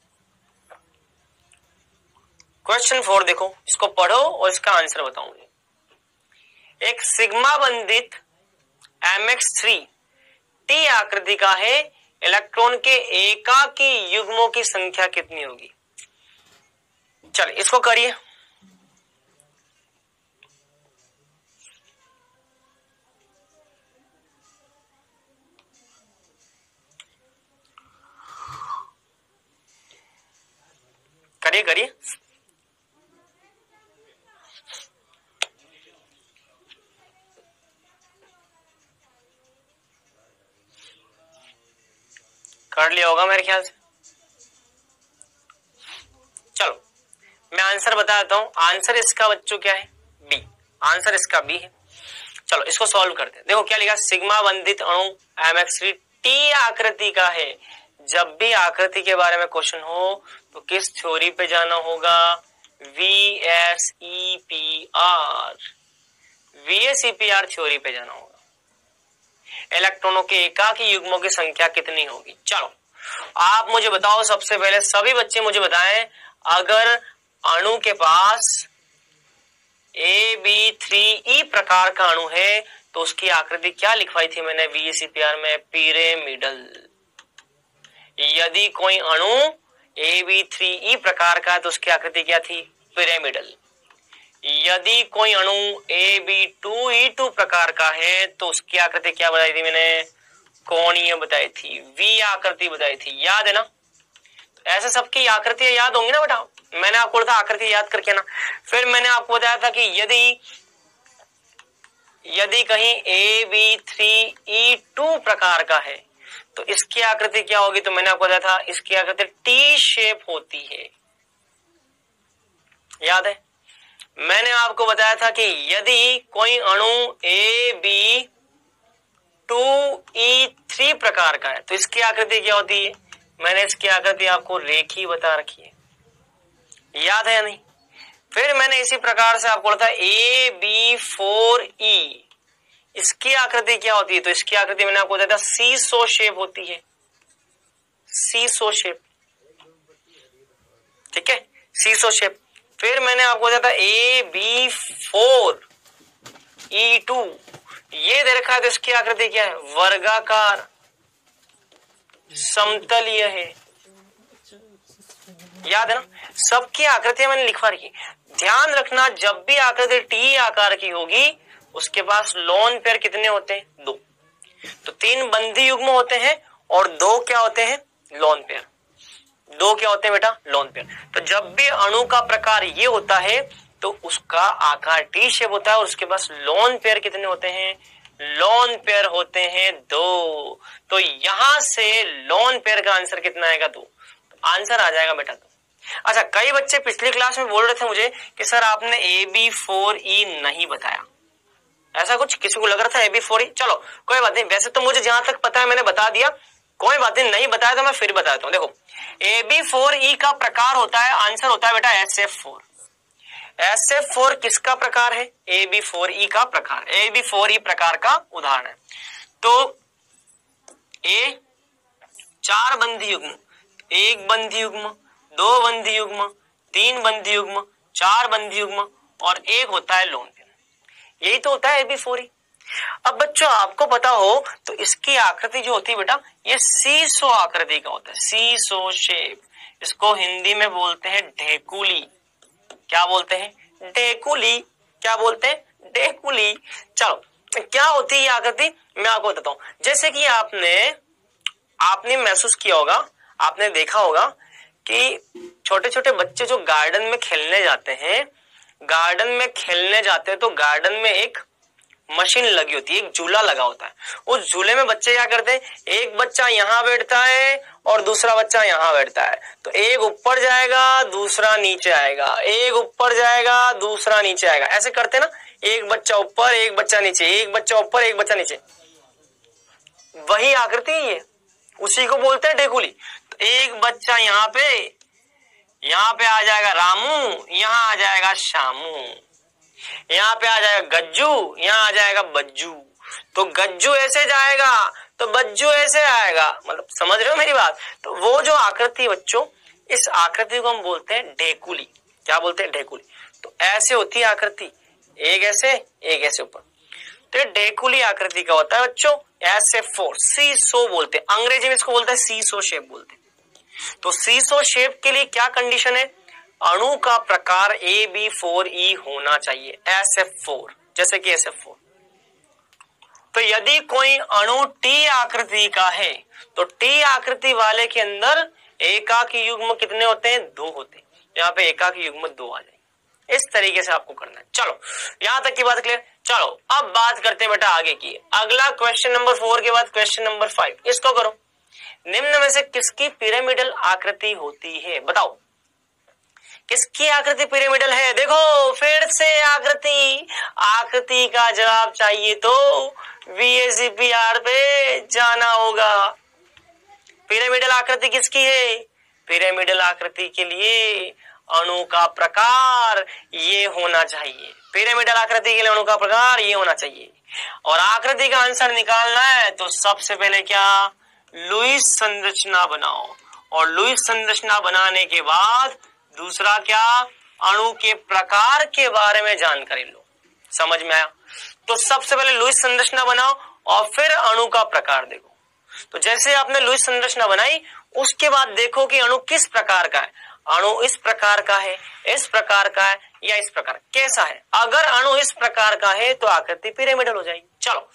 क्वेश्चन 4 देखो, इसको पढ़ो और इसका आंसर बताऊंगी। एक सिग्मा बंधित MX3 T आकृति का है, इलेक्ट्रॉन के एकाकी युग्मों की संख्या कितनी होगी? चलिए, इसको करिए। करिए कर लिया होगा मेरे ख्याल से। चलो, मैं आंसर बता देता हूं। आंसर इसका बच्चों क्या है? B। आंसर इसका B है। चलो, इसको सॉल्व करते हैं। देखो क्या लिखा, सिग्मा बंधित अणु MX3 T आकृति का है। जब भी आकृति के बारे में क्वेश्चन हो तो किस थ्योरी पे जाना होगा? VSEPR थ्योरी पे जाना होगा। इलेक्ट्रॉनों के एकाकी युग्मों की संख्या कितनी होगी? चलो, आप मुझे बताओ, सबसे पहले सभी बच्चे मुझे बताएं, अगर अणु के पास AB3E प्रकार का अणु है तो उसकी आकृति क्या लिखवाई थी मैंने VSEPR में? पिरामिडल। यदि कोई अणु AB3E प्रकार का है तो उसकी आकृति क्या थी? पिरामिडल। यदि कोई अणु AB2E2 प्रकार का है तो उसकी आकृति क्या बताई थी मैंने? कोणीय बताई थी, V आकृति बताई थी, याद है ना? ऐसे सबकी आकृतियां याद होंगी ना बेटा? मैंने आपको बताया आकृति याद करके ना। फिर मैंने आपको बताया था कि यदि कहीं AB3E2 प्रकार का है तो इसकी आकृति क्या होगी? तो मैंने आपको बताया था इसकी आकृति T शेप होती है, याद है? मैंने आपको बताया था कि यदि कोई अणु AB2E3 प्रकार का है तो इसकी आकृति क्या होती है? मैंने इसकी आकृति आपको रेखी बता रखी है, याद है या नहीं? फिर मैंने इसी प्रकार से आपको बताया AB4E, इसकी आकृति क्या होती है? तो इसकी आकृति मैंने आपको बताया था सीसो शेप होती है, सीसो शेप, ठीक है, सीसो शेप। फिर मैंने आपको बताया था AB4E2, ये दे रखा है तो इसकी आकृति क्या है? वर्गाकार समतलीय है, याद है ना? सबकी आकृतियां मैंने लिखवा रखी। ध्यान रखना, जब भी आकृति टी आकार की होगी उसके पास लोन पेयर कितने होते हैं? 2। तो 3 बंधी युग्म होते हैं और 2 क्या होते हैं? Loan pair. 2 क्या होते हैं बेटा? Lone pair. तो जब भी अणु का प्रकार ये होता है तो उसका आकार टी शेप होता है और उसके पास लोन पेयर कितने होते हैं? लोन पेयर होते हैं 2। तो यहां से लोन पेयर का आंसर कितना आएगा? 2। आंसर आ जाएगा बेटा 2। अच्छा, कई बच्चे पिछली क्लास में बोल रहे थे मुझे कि सर आपने AB4E नहीं बताया, ऐसा कुछ किसी को लग रहा था AB4E। चलो कोई बात नहीं, वैसे तो मुझे जहां तक पता है मैंने बता दिया, कोई बात नहीं बताया तो मैं फिर बताता हूं। देखो AB4E का प्रकार होता है, आंसर होता है बेटा SF4। SF4 किसका प्रकार है? AB4E का प्रकार। AB4E प्रकार का उदाहरण है। तो ए 4 बंधी युग्म, 1 बंधी युग्म, 2 बंधी युग्म, 3 बंधी युग्म, 4 बंधी युग्म और 1 होता है लोन पेयर। यही तो होता है AB4E। अब बच्चों आपको पता हो तो इसकी आकृति जो होती है बेटा, ये सीसो आकृति का होता है, सीसो शेप। इसको हिंदी में बोलते हैं ढेकुली। क्या बोलते हैं? ढेकुली। क्या बोलते हैं? ढेकुली। चलो, क्या होती है ये आकृति मैं आपको बताता हूं। जैसे कि आपने महसूस किया होगा, आपने देखा होगा कि छोटे छोटे बच्चे जो गार्डन में खेलने जाते हैं, तो गार्डन में एक मशीन लगी होती है, एक झूला लगा होता है। उस झूले में बच्चे क्या करते हैं? एक बच्चा यहां बैठता है और दूसरा बच्चा यहां बैठता है। तो एक ऊपर जाएगा, दूसरा नीचे आएगा, एक ऊपर जाएगा, दूसरा नीचे आएगा, ऐसे करते ना। एक बच्चा ऊपर, एक बच्चा नीचे, एक बच्चा ऊपर, एक बच्चा नीचे। वही आकृति है, उसी को बोलते हैं ढेकुली। तो एक बच्चा यहाँ पे आ जाएगा रामू, यहाँ आ जाएगा शामू, यहाँ पे आ जाएगा गज्जू, यहाँ आ जाएगा बज्जू। तो गज्जू ऐसे जाएगा तो बज्जू ऐसे आएगा, मतलब समझ रहे हो मेरी बात? तो वो जो आकृति बच्चों, इस आकृति को हम बोलते हैं ढेकुली। क्या बोलते हैं? ढेकुली। तो ऐसे होती है आकृति, एक ऐसे ऊपर। तो ये ढेकुली आकृति का होता है बच्चों, SF4, सीसो बोलते हैं, अंग्रेजी में इसको बोलते हैं सीसो शेप बोलते हैं। तो सीसो शेप के लिए क्या कंडीशन है? अणु का प्रकार AB4E होना चाहिए, SF4, जैसे कि SF4। तो यदि कोई अणु T आकृति का है तो T आकृति वाले के अंदर एकाकी युग्म कितने होते हैं? 2 होते हैं। यहाँ पे एकाकी युग्म 2 आ जाएंगे। इस तरीके से आपको करना है। चलो यहां तक की बात क्लियर। चलो अब बात करते हैं बेटा आगे की। अगला क्वेश्चन नंबर 4 के बाद क्वेश्चन नंबर 5, इसको करो। निम्न में से किसकी पिरामिडल आकृति होती है? बताओ किसकी आकृति पिरामिडल है? देखो फिर से आकृति का जवाब चाहिए तो VACPR पे जाना होगा। पिरामिडल आकृति किसकी है? पिरामिडल आकृति के लिए अणु का प्रकार ये होना चाहिए। पिरामिडल आकृति के लिए अणु का प्रकार ये होना चाहिए। और आकृति का आंसर निकालना है तो सबसे पहले क्या? लुईस संरचना बनाओ। और लुईस संरचना बनाने के बाद दूसरा क्या? अणु के प्रकार के बारे में जानकारी लो। समझ में आया? तो सबसे पहले लुईस संरचना बनाओ और फिर अणु का प्रकार देखो। तो जैसे आपने लुईस संरचना बनाई उसके बाद देखो कि अणु किस प्रकार का है। अणु इस प्रकार का है, इस प्रकार का है या इस प्रकार कैसा है। अगर अणु इस प्रकार का है तो आकृति पिरामिडल हो जाएगी। चलो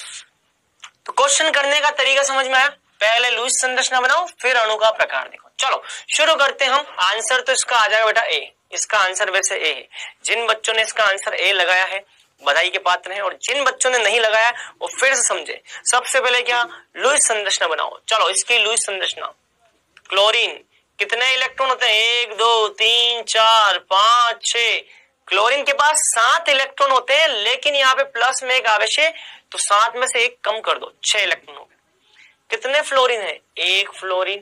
तो क्वेश्चन करने का तरीका समझ में आया? पहले लुईस संरचना बनाओ फिर अणु का प्रकार देखो। चलो शुरू करते हैं हम। आंसर तो इसका आ जाएगा बेटा ए। इसका आंसर वैसे ए है। जिन बच्चों ने इसका आंसर ए लगाया है बधाई के पात्र हैं, और जिन बच्चों ने नहीं लगाया वो फिर से समझे। सबसे पहले क्या? लुईस संरचना बनाओ। चलो इसकी लुईस संरचना। क्लोरीन कितने इलेक्ट्रॉन होते हैं? 1 2 3 4 5 6। क्लोरीन के पास 7 इलेक्ट्रॉन होते हैं, लेकिन यहाँ पे प्लस में एक आवेश है तो 7 में से एक कम कर दो, 6 इलेक्ट्रॉन हो गए। कितने फ्लोरीन है? 1 फ्लोरीन,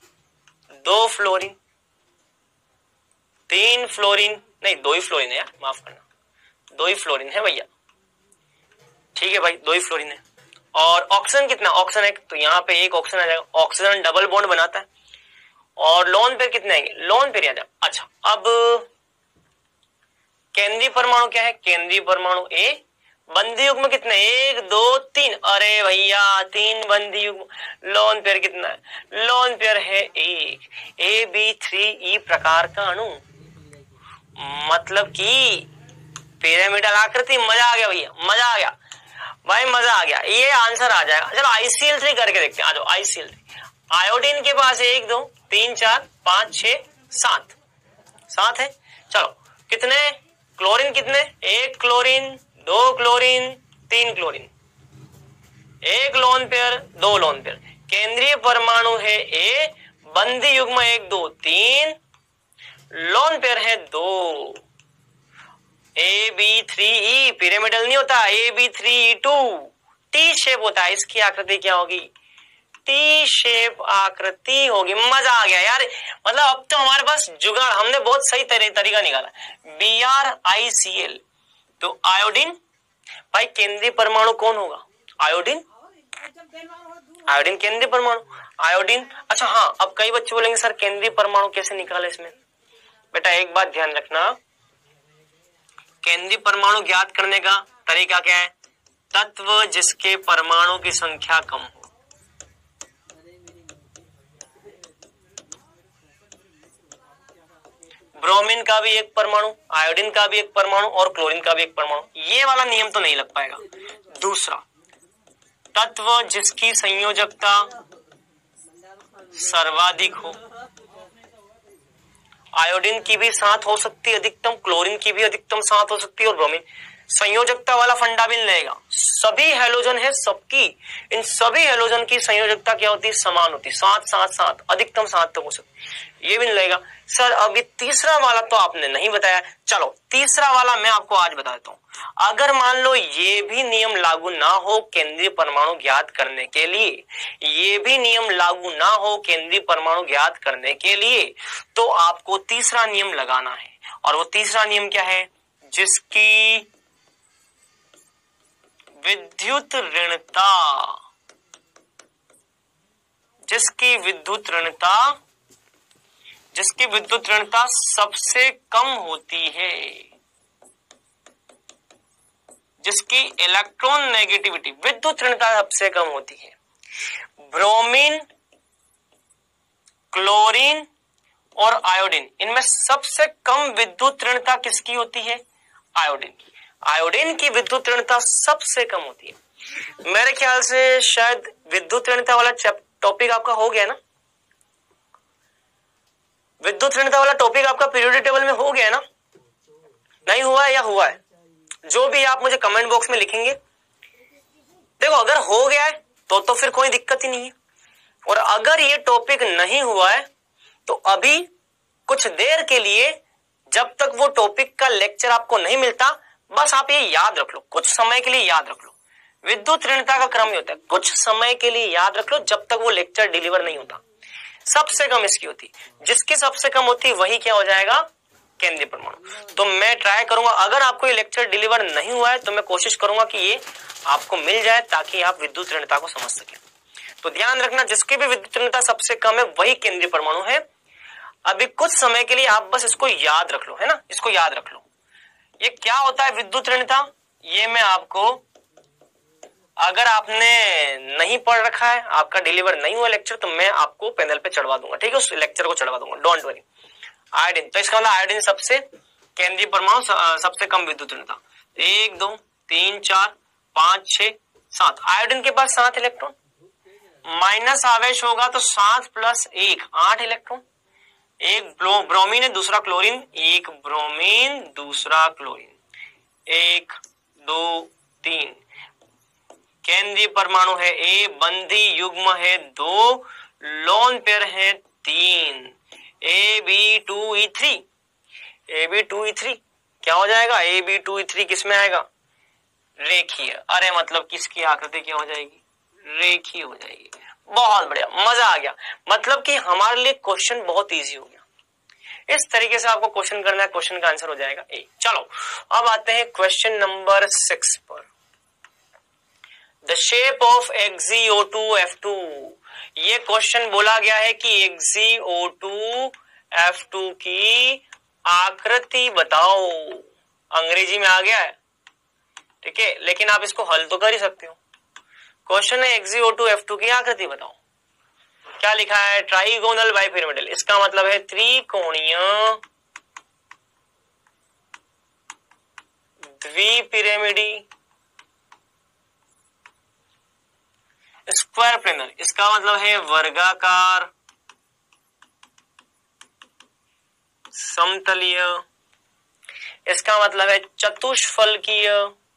2 फ्लोरीन, 3 फ्लोरीन, नहीं 2 ही फ्लोरीन है यार, माफ करना, 2 ही फ्लोरीन है भैया। ठीक है भाई, 2 ही फ्लोरीन है। और ऑक्सीजन कितना? ऑक्सीजन एक, तो यहाँ पे एक ऑक्सीजन आ जाएगा। ऑक्सीजन डबल बॉन्ड बनाता है। और लोन पेयर कितने आएंगे? लोन पेयर आ जाए। अच्छा अब केंद्रीय परमाणु क्या है? केंद्रीय परमाणु ए। बंधी युग्म कितने? 1 2 3। अरे भैया 3 बंधी युग्म। लोन पेयर कितना है? लोन पेयर है 1। AB3E प्रकार का अणु मतलब कि पिरामिडल आकृति। मजा आ गया भैया, मजा आ गया भाई, मजा आ गया, ये आंसर आ जाएगा। चलो ICl3 करके देखते हैं, आ जाओ ICl3। आयोडीन के पास 1 2 3 4 5 6 7 7 है। चलो कितने क्लोरीन, कितने 1 chlorine 2 chlorine 3 chlorine, 1 lone pair 2 lone pair. केंद्रीय परमाणु है A, बंदी युग्म 1 2 3, लोन पेयर है 2। AB3E पिरामिडल नहीं होता, AB3E2 टी शेप होता है। इसकी आकृति क्या होगी? टी शेप आकृति होगी। मजा आ गया यार, मतलब अब तो हमारे पास जुगाड़, हमने बहुत सही तरीका निकाला। BrICl तो आयोडीन, भाई केंद्रीय परमाणु कौन होगा? आयोडीन, आयोडीन केंद्रीय परमाणु, आयोडीन। अच्छा हाँ, अब कई बच्चे बोलेंगे सर केंद्रीय परमाणु कैसे निकाले इसमें? बेटा एक बात ध्यान रखना, केंद्रीय परमाणु ज्ञात करने का तरीका क्या है? तत्व जिसके परमाणु की संख्या कम हो। ब्रोमीन का भी एक परमाणु, आयोडीन का भी एक परमाणु और क्लोरीन का भी एक परमाणु, ये वाला नियम तो नहीं लग पाएगा। दूसरा, तत्व जिसकी संयोजकता सर्वाधिक हो। आयोडीन की भी 7 हो सकती है अधिकतम, क्लोरीन की भी अधिकतम 7 हो सकती है, और ब्रोमीन। संयोजकता वाला फंडा भी लेगा, सभी हेलोजन है सबकी, इन सभी हेलोजन की संयोजकता क्या होती है? समान होती है, 7 7 7, अधिकतम 7 तक हो सकती, ये भी लेगा। सर अभी तीसरा वाला तो आपने नहीं बताया, चलो तीसरा वाला मैं आपको आज बता देता हूं। अगर मान लो ये भी नियम लागू ना हो केंद्रीय परमाणु ज्ञात करने के लिए, ये भी नियम लागू ना हो केंद्रीय परमाणु ज्ञात करने के लिए, तो आपको तीसरा नियम लगाना है। और वो तीसरा नियम क्या है? जिसकी विद्युत ऋणता, जिसकी विद्युत ऋणता, जिसकी विद्युत ऋणता सबसे कम होती है, जिसकी इलेक्ट्रॉन नेगेटिविटी, विद्युत ऋणता सबसे कम होती है। ब्रोमीन, क्लोरीन और आयोडीन, इनमें सबसे कम विद्युत ऋणता किसकी होती है? आयोडीन की। आयोडीन की विद्युत ऋणता सबसे कम होती है। मेरे ख्याल से शायद विद्युत ऋणता वाला टॉपिक आपका हो गया ना? विद्युत ऋणता वाला टॉपिक आपका पीरियोडिक टेबल में हो गया ना? नहीं हुआ है या हुआ है? जो भी आप मुझे कमेंट बॉक्स में लिखेंगे। देखो अगर हो गया है तो फिर कोई दिक्कत ही नहीं है, और अगर ये टॉपिक नहीं हुआ है तो अभी कुछ देर के लिए, जब तक वो टॉपिक का लेक्चर आपको नहीं मिलता, बस आप ये याद रख लो, कुछ समय के लिए याद रख लो। विद्युत ऋणता का क्रम ही होता है, कुछ समय के लिए याद रख लो जब तक वो लेक्चर डिलीवर नहीं होता। सबसे कम इसकी होती, जिसकी सबसे कम होती वही क्या हो जाएगा? केंद्रीय परमाणु। तो मैं ट्राई करूंगा, अगर आपको ये लेक्चर डिलीवर नहीं हुआ है तो मैं कोशिश करूंगा कि ये आपको मिल जाए ताकि आप विद्युत ऋणता को समझ सकें। तो ध्यान रखना, जिसकी भी विद्युत ऋणता सबसे कम है वही केंद्रीय परमाणु है। अभी कुछ समय के लिए आप बस इसको याद रख लो, है ना? इसको याद रख लो। ये क्या होता है विद्युत ऋणता? ये मैं आपको, अगर आपने नहीं पढ़ रखा है, आपका डिलीवर नहीं हुआ लेक्चर, तो मैं आपको पैनल पे चढ़वा दूंगा, ठीक है? उस लेक्चर को चढ़वा दूंगा, डोंट वरी। आयोडीन, तो इसका मतलब आयोडीन सबसे केंद्रीय परमाणु, सबसे कम विद्युत ऋणता। 1 2 3 4 5 6 7, आयोडीन के पास 7 इलेक्ट्रॉन। माइनस आवेश होगा तो 7 + 1 8 इलेक्ट्रॉन। एक ब्रोमीन है, दूसरा क्लोरीन, एक ब्रोमीन दूसरा क्लोरीन, 1 2 3। केंद्रीय परमाणु है A, बंदी युग्म है 2, लोन पेयर है 3, AB2E3। AB2E3 क्या हो जाएगा? AB2E3 किस में आएगा? रेखीय। अरे मतलब किसकी आकृति क्या हो जाएगी? रेखीय हो जाएगी। बहुत बढ़िया, मजा आ गया। मतलब कि हमारे लिए क्वेश्चन बहुत इजी हो गया। इस तरीके से आपको क्वेश्चन करना है, क्वेश्चन का आंसर हो जाएगा ए। चलो अब आते हैं क्वेश्चन नंबर 6 पर। The shape of XgO2F2। ये क्वेश्चन बोला गया है कि XgO2F2 की आकृति बताओ। अंग्रेजी में आ गया है, ठीक है, लेकिन आप इसको हल तो कर ही सकते हो। क्वेश्चन है XgO2F2 की आकृति बताओ। क्या लिखा है? Trigonal bipyramidal. इसका मतलब है त्रिकोणीय द्विपिरामिडी स्क्वायर प्लेनर, इसका मतलब है वर्गाकार समतलीय, इसका मतलब है चतुष्फलकीय,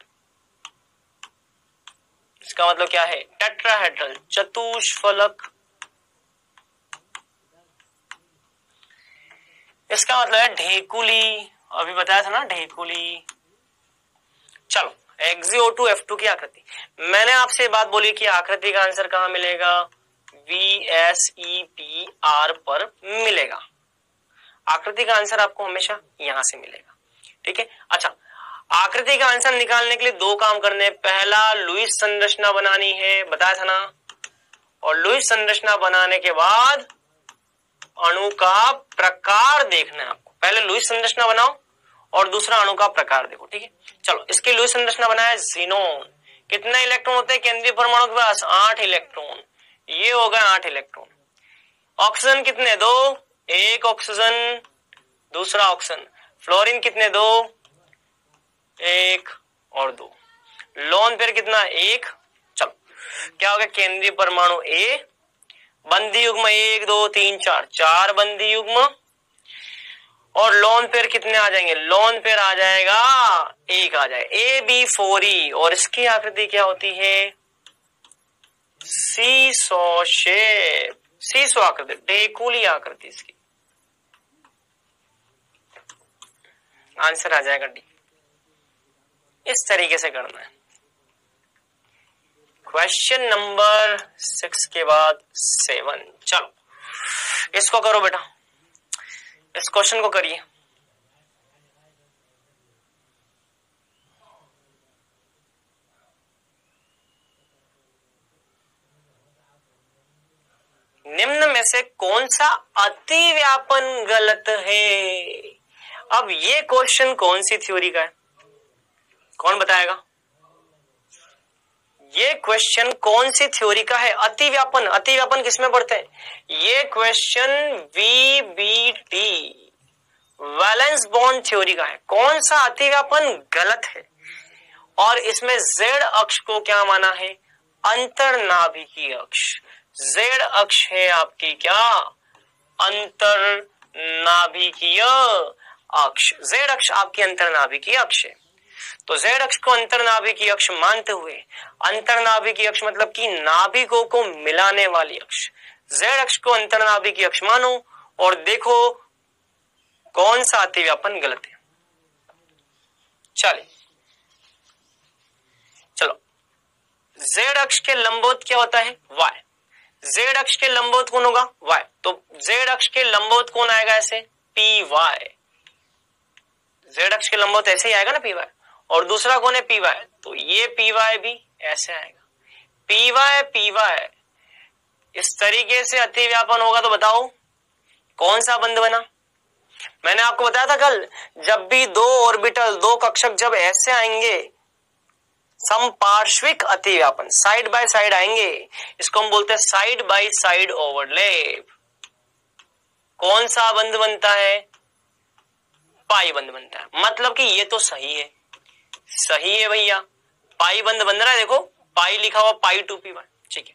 इसका मतलब क्या है टेट्राहेड्रल चतुष्फलक, इसका मतलब है ढेकुली, अभी बताया था ना ढेकुली। चलो XeO2 F2 की आकृति, मैंने आपसे बात बोली कि आकृति का आंसर कहां मिलेगा, VSEPR पर मिलेगा। आकृति का आंसर आपको हमेशा यहां से मिलेगा, ठीक है। अच्छा, आकृति का आंसर निकालने के लिए दो काम करने, पहला लुईस संरचना बनानी है, बताया था ना, और लुईस संरचना बनाने के बाद अणु का प्रकार देखना है आपको। पहले लुईस संरचना बनाओ और दूसरा अणु का प्रकार देखो, ठीक है। चलो, इसकी लुईस संरचना बनाया ज़ीनोन। कितने इलेक्ट्रॉन होते हैं केंद्रीय परमाणु के पास, 8 इलेक्ट्रॉन, ये हो गए 8 इलेक्ट्रॉन। ऑक्सीजन कितने, 2, एक ऑक्सीजन, दूसरा ऑक्सीजन। फ्लोरीन कितने, 2, 1 और 2। लोन पेयर कितना, 1। चलो, क्या हो गया, केंद्रीय परमाणु A, बंदी युग्म 1 2 3 4, 4 बंदी युग्म, और लोन पेयर कितने आ जाएंगे, लोन पेयर आ जाएगा 1 आ जाएगा, AB4E, और इसकी आकृति क्या होती है, सीसॉ शेप, सीसॉ आकृति, ढेकुली आकृति इसकी। आंसर आ जाएगा डी। इस तरीके से करना है। क्वेश्चन नंबर 6 के बाद 7। चलो इसको करो बेटा, इस क्वेश्चन को करिए। निम्न में से कौन सा अतिव्यापन गलत है। अब ये क्वेश्चन कौन सी थ्योरी का है, कौन बताएगा, ये क्वेश्चन कौन सी थ्योरी का है। अतिव्यापन, अतिव्यापन किसमें पढ़ते हैं, ये question VBT valence bond theory का है। कौन सा अतिव्यापन गलत है, और इसमें Z अक्ष को क्या माना है, अंतर्नाभिकीय अक्ष। Z अक्ष है आपकी क्या, अंतर्नाभिकीय अक्ष। Z अक्ष आपकी अंतर्नाभिकीय अक्ष है। तो Z अक्ष को अंतर्नाभिकीय अक्ष मानते हुए, अंतर्नाभिकीय अक्ष मतलब कि नाभिकों को मिलाने वाली अक्ष, Z अक्ष को अंतर्नाभिकीय अक्ष मानो और देखो कौन सा अतिव्यापन गलत है। चलो, Z अक्ष के लंबवत क्या होता है, Y। Z अक्ष के लंबवत कौन होगा, Y। तो Z अक्ष के लंबवत कौन आएगा, ऐसे PY। Z अक्ष के लंबवत ऐसे ही आएगा ना, PY। और दूसरा कौन है, PY। तो ये PY भी ऐसे आएगा, PY इस तरीके से अतिव्यापन होगा। तो बताओ कौन सा बंध बना। मैंने आपको बताया था कल, जब भी दो ऑर्बिटल, दो कक्षक जब ऐसे आएंगे, समपार्श्विक अतिव्यापन, साइड बाय साइड आएंगे, इसको हम बोलते हैं साइड बाय साइड ओवरलैप। कौन सा बंध बनता है, पाई बंध बनता है। मतलब कि ये तो सही है, सही है भैया, पाई बंध बन रहा है। देखो पाई लिखा हुआ, पाई 2p1, ठीक है।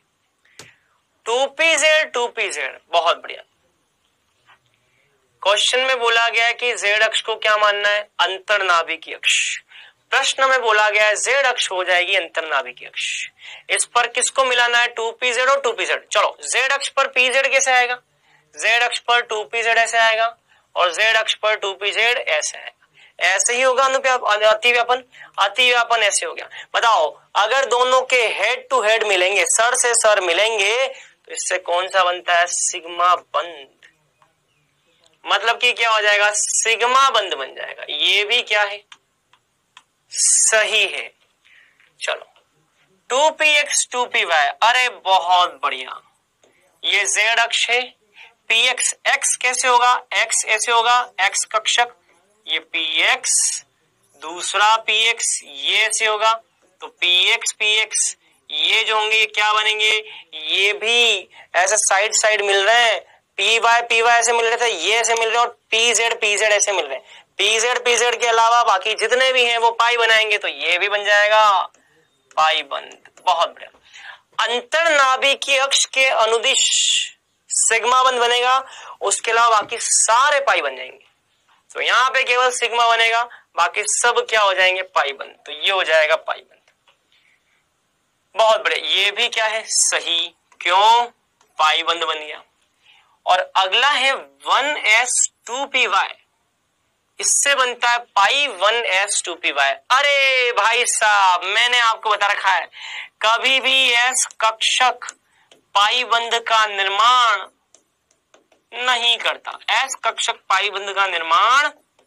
2pz, बहुत बढ़िया। क्वेश्चन में बोला गया है कि Z अक्ष को क्या मानना है, अंतर्नाभिकीय अक्ष। प्रश्न में बोला गया है Z अक्ष हो जाएगी अंतर्नाभिकीय अक्ष। इस पर किसको मिलाना है, 2pz और 2pz। चलो, Z अक्ष पर pz कैसे आएगा, Z अक्ष पर 2pz ऐसे आएगा, और Z अक्ष पर 2pz ऐसे आएगा। ऐसे ही होगा अतिव्यापन। अतिव्यापन ऐसे हो गया। बताओ, अगर दोनों के हेड टू हेड मिलेंगे, सर से सर मिलेंगे, तो इससे कौन सा बनता है, सिग्मा बंध। मतलब कि क्या हो जाएगा, सिग्मा बंध बन जाएगा। ये भी क्या है, सही है। चलो, 2px 2py, अरे बहुत बढ़िया। ये Z अक्ष है, px, x कैसे होगा, x ऐसे होगा, x कक्षक, ये px, दूसरा px ये ऐसे होगा, तो px ये जो होंगे ये क्या बनेंगे, ये भी ऐसे साइड साइड मिल रहे हैं। py ऐसे मिल रहे थे, ये ऐसे मिल रहे हैं, और pz ऐसे मिल रहे हैं। पीजेड के अलावा बाकी जितने भी हैं वो पाई बनाएंगे, तो ये भी बन जाएगा पाई बंद। बहुत बढ़िया। अंतरनाभिकीय अक्ष के अनुदिश सिग्मा बंद बनेगा, उसके अलावा बाकी सारे पाई बन जाएंगे। तो यहां पे केवल सिग्मा बनेगा, बाकी सब क्या हो जाएंगे पाई बंद। तो ये हो जाएगा पाई बंद। बहुत बढ़िया, ये भी क्या है सही, क्यों पाई बंद बन गया। और अगला है 1s2py, इससे बनता है पाई 1s2py। अरे भाई साहब, मैंने आपको बता रखा है कभी भी एस कक्षक पाई बंद का निर्माण नहीं करता। एस कक्षक पाई बंद का निर्माण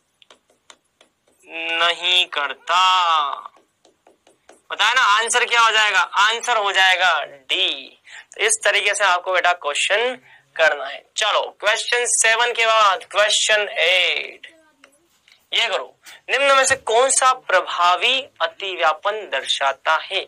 नहीं करता। बताया ना, आंसर क्या हो जाएगा, आंसर हो जाएगा डी। तो इस तरीके से आपको बेटा क्वेश्चन करना है। चलो क्वेश्चन 7 के बाद क्वेश्चन 8, ये करो। निम्न में से कौन सा प्रभावी अतिव्यापन दर्शाता है?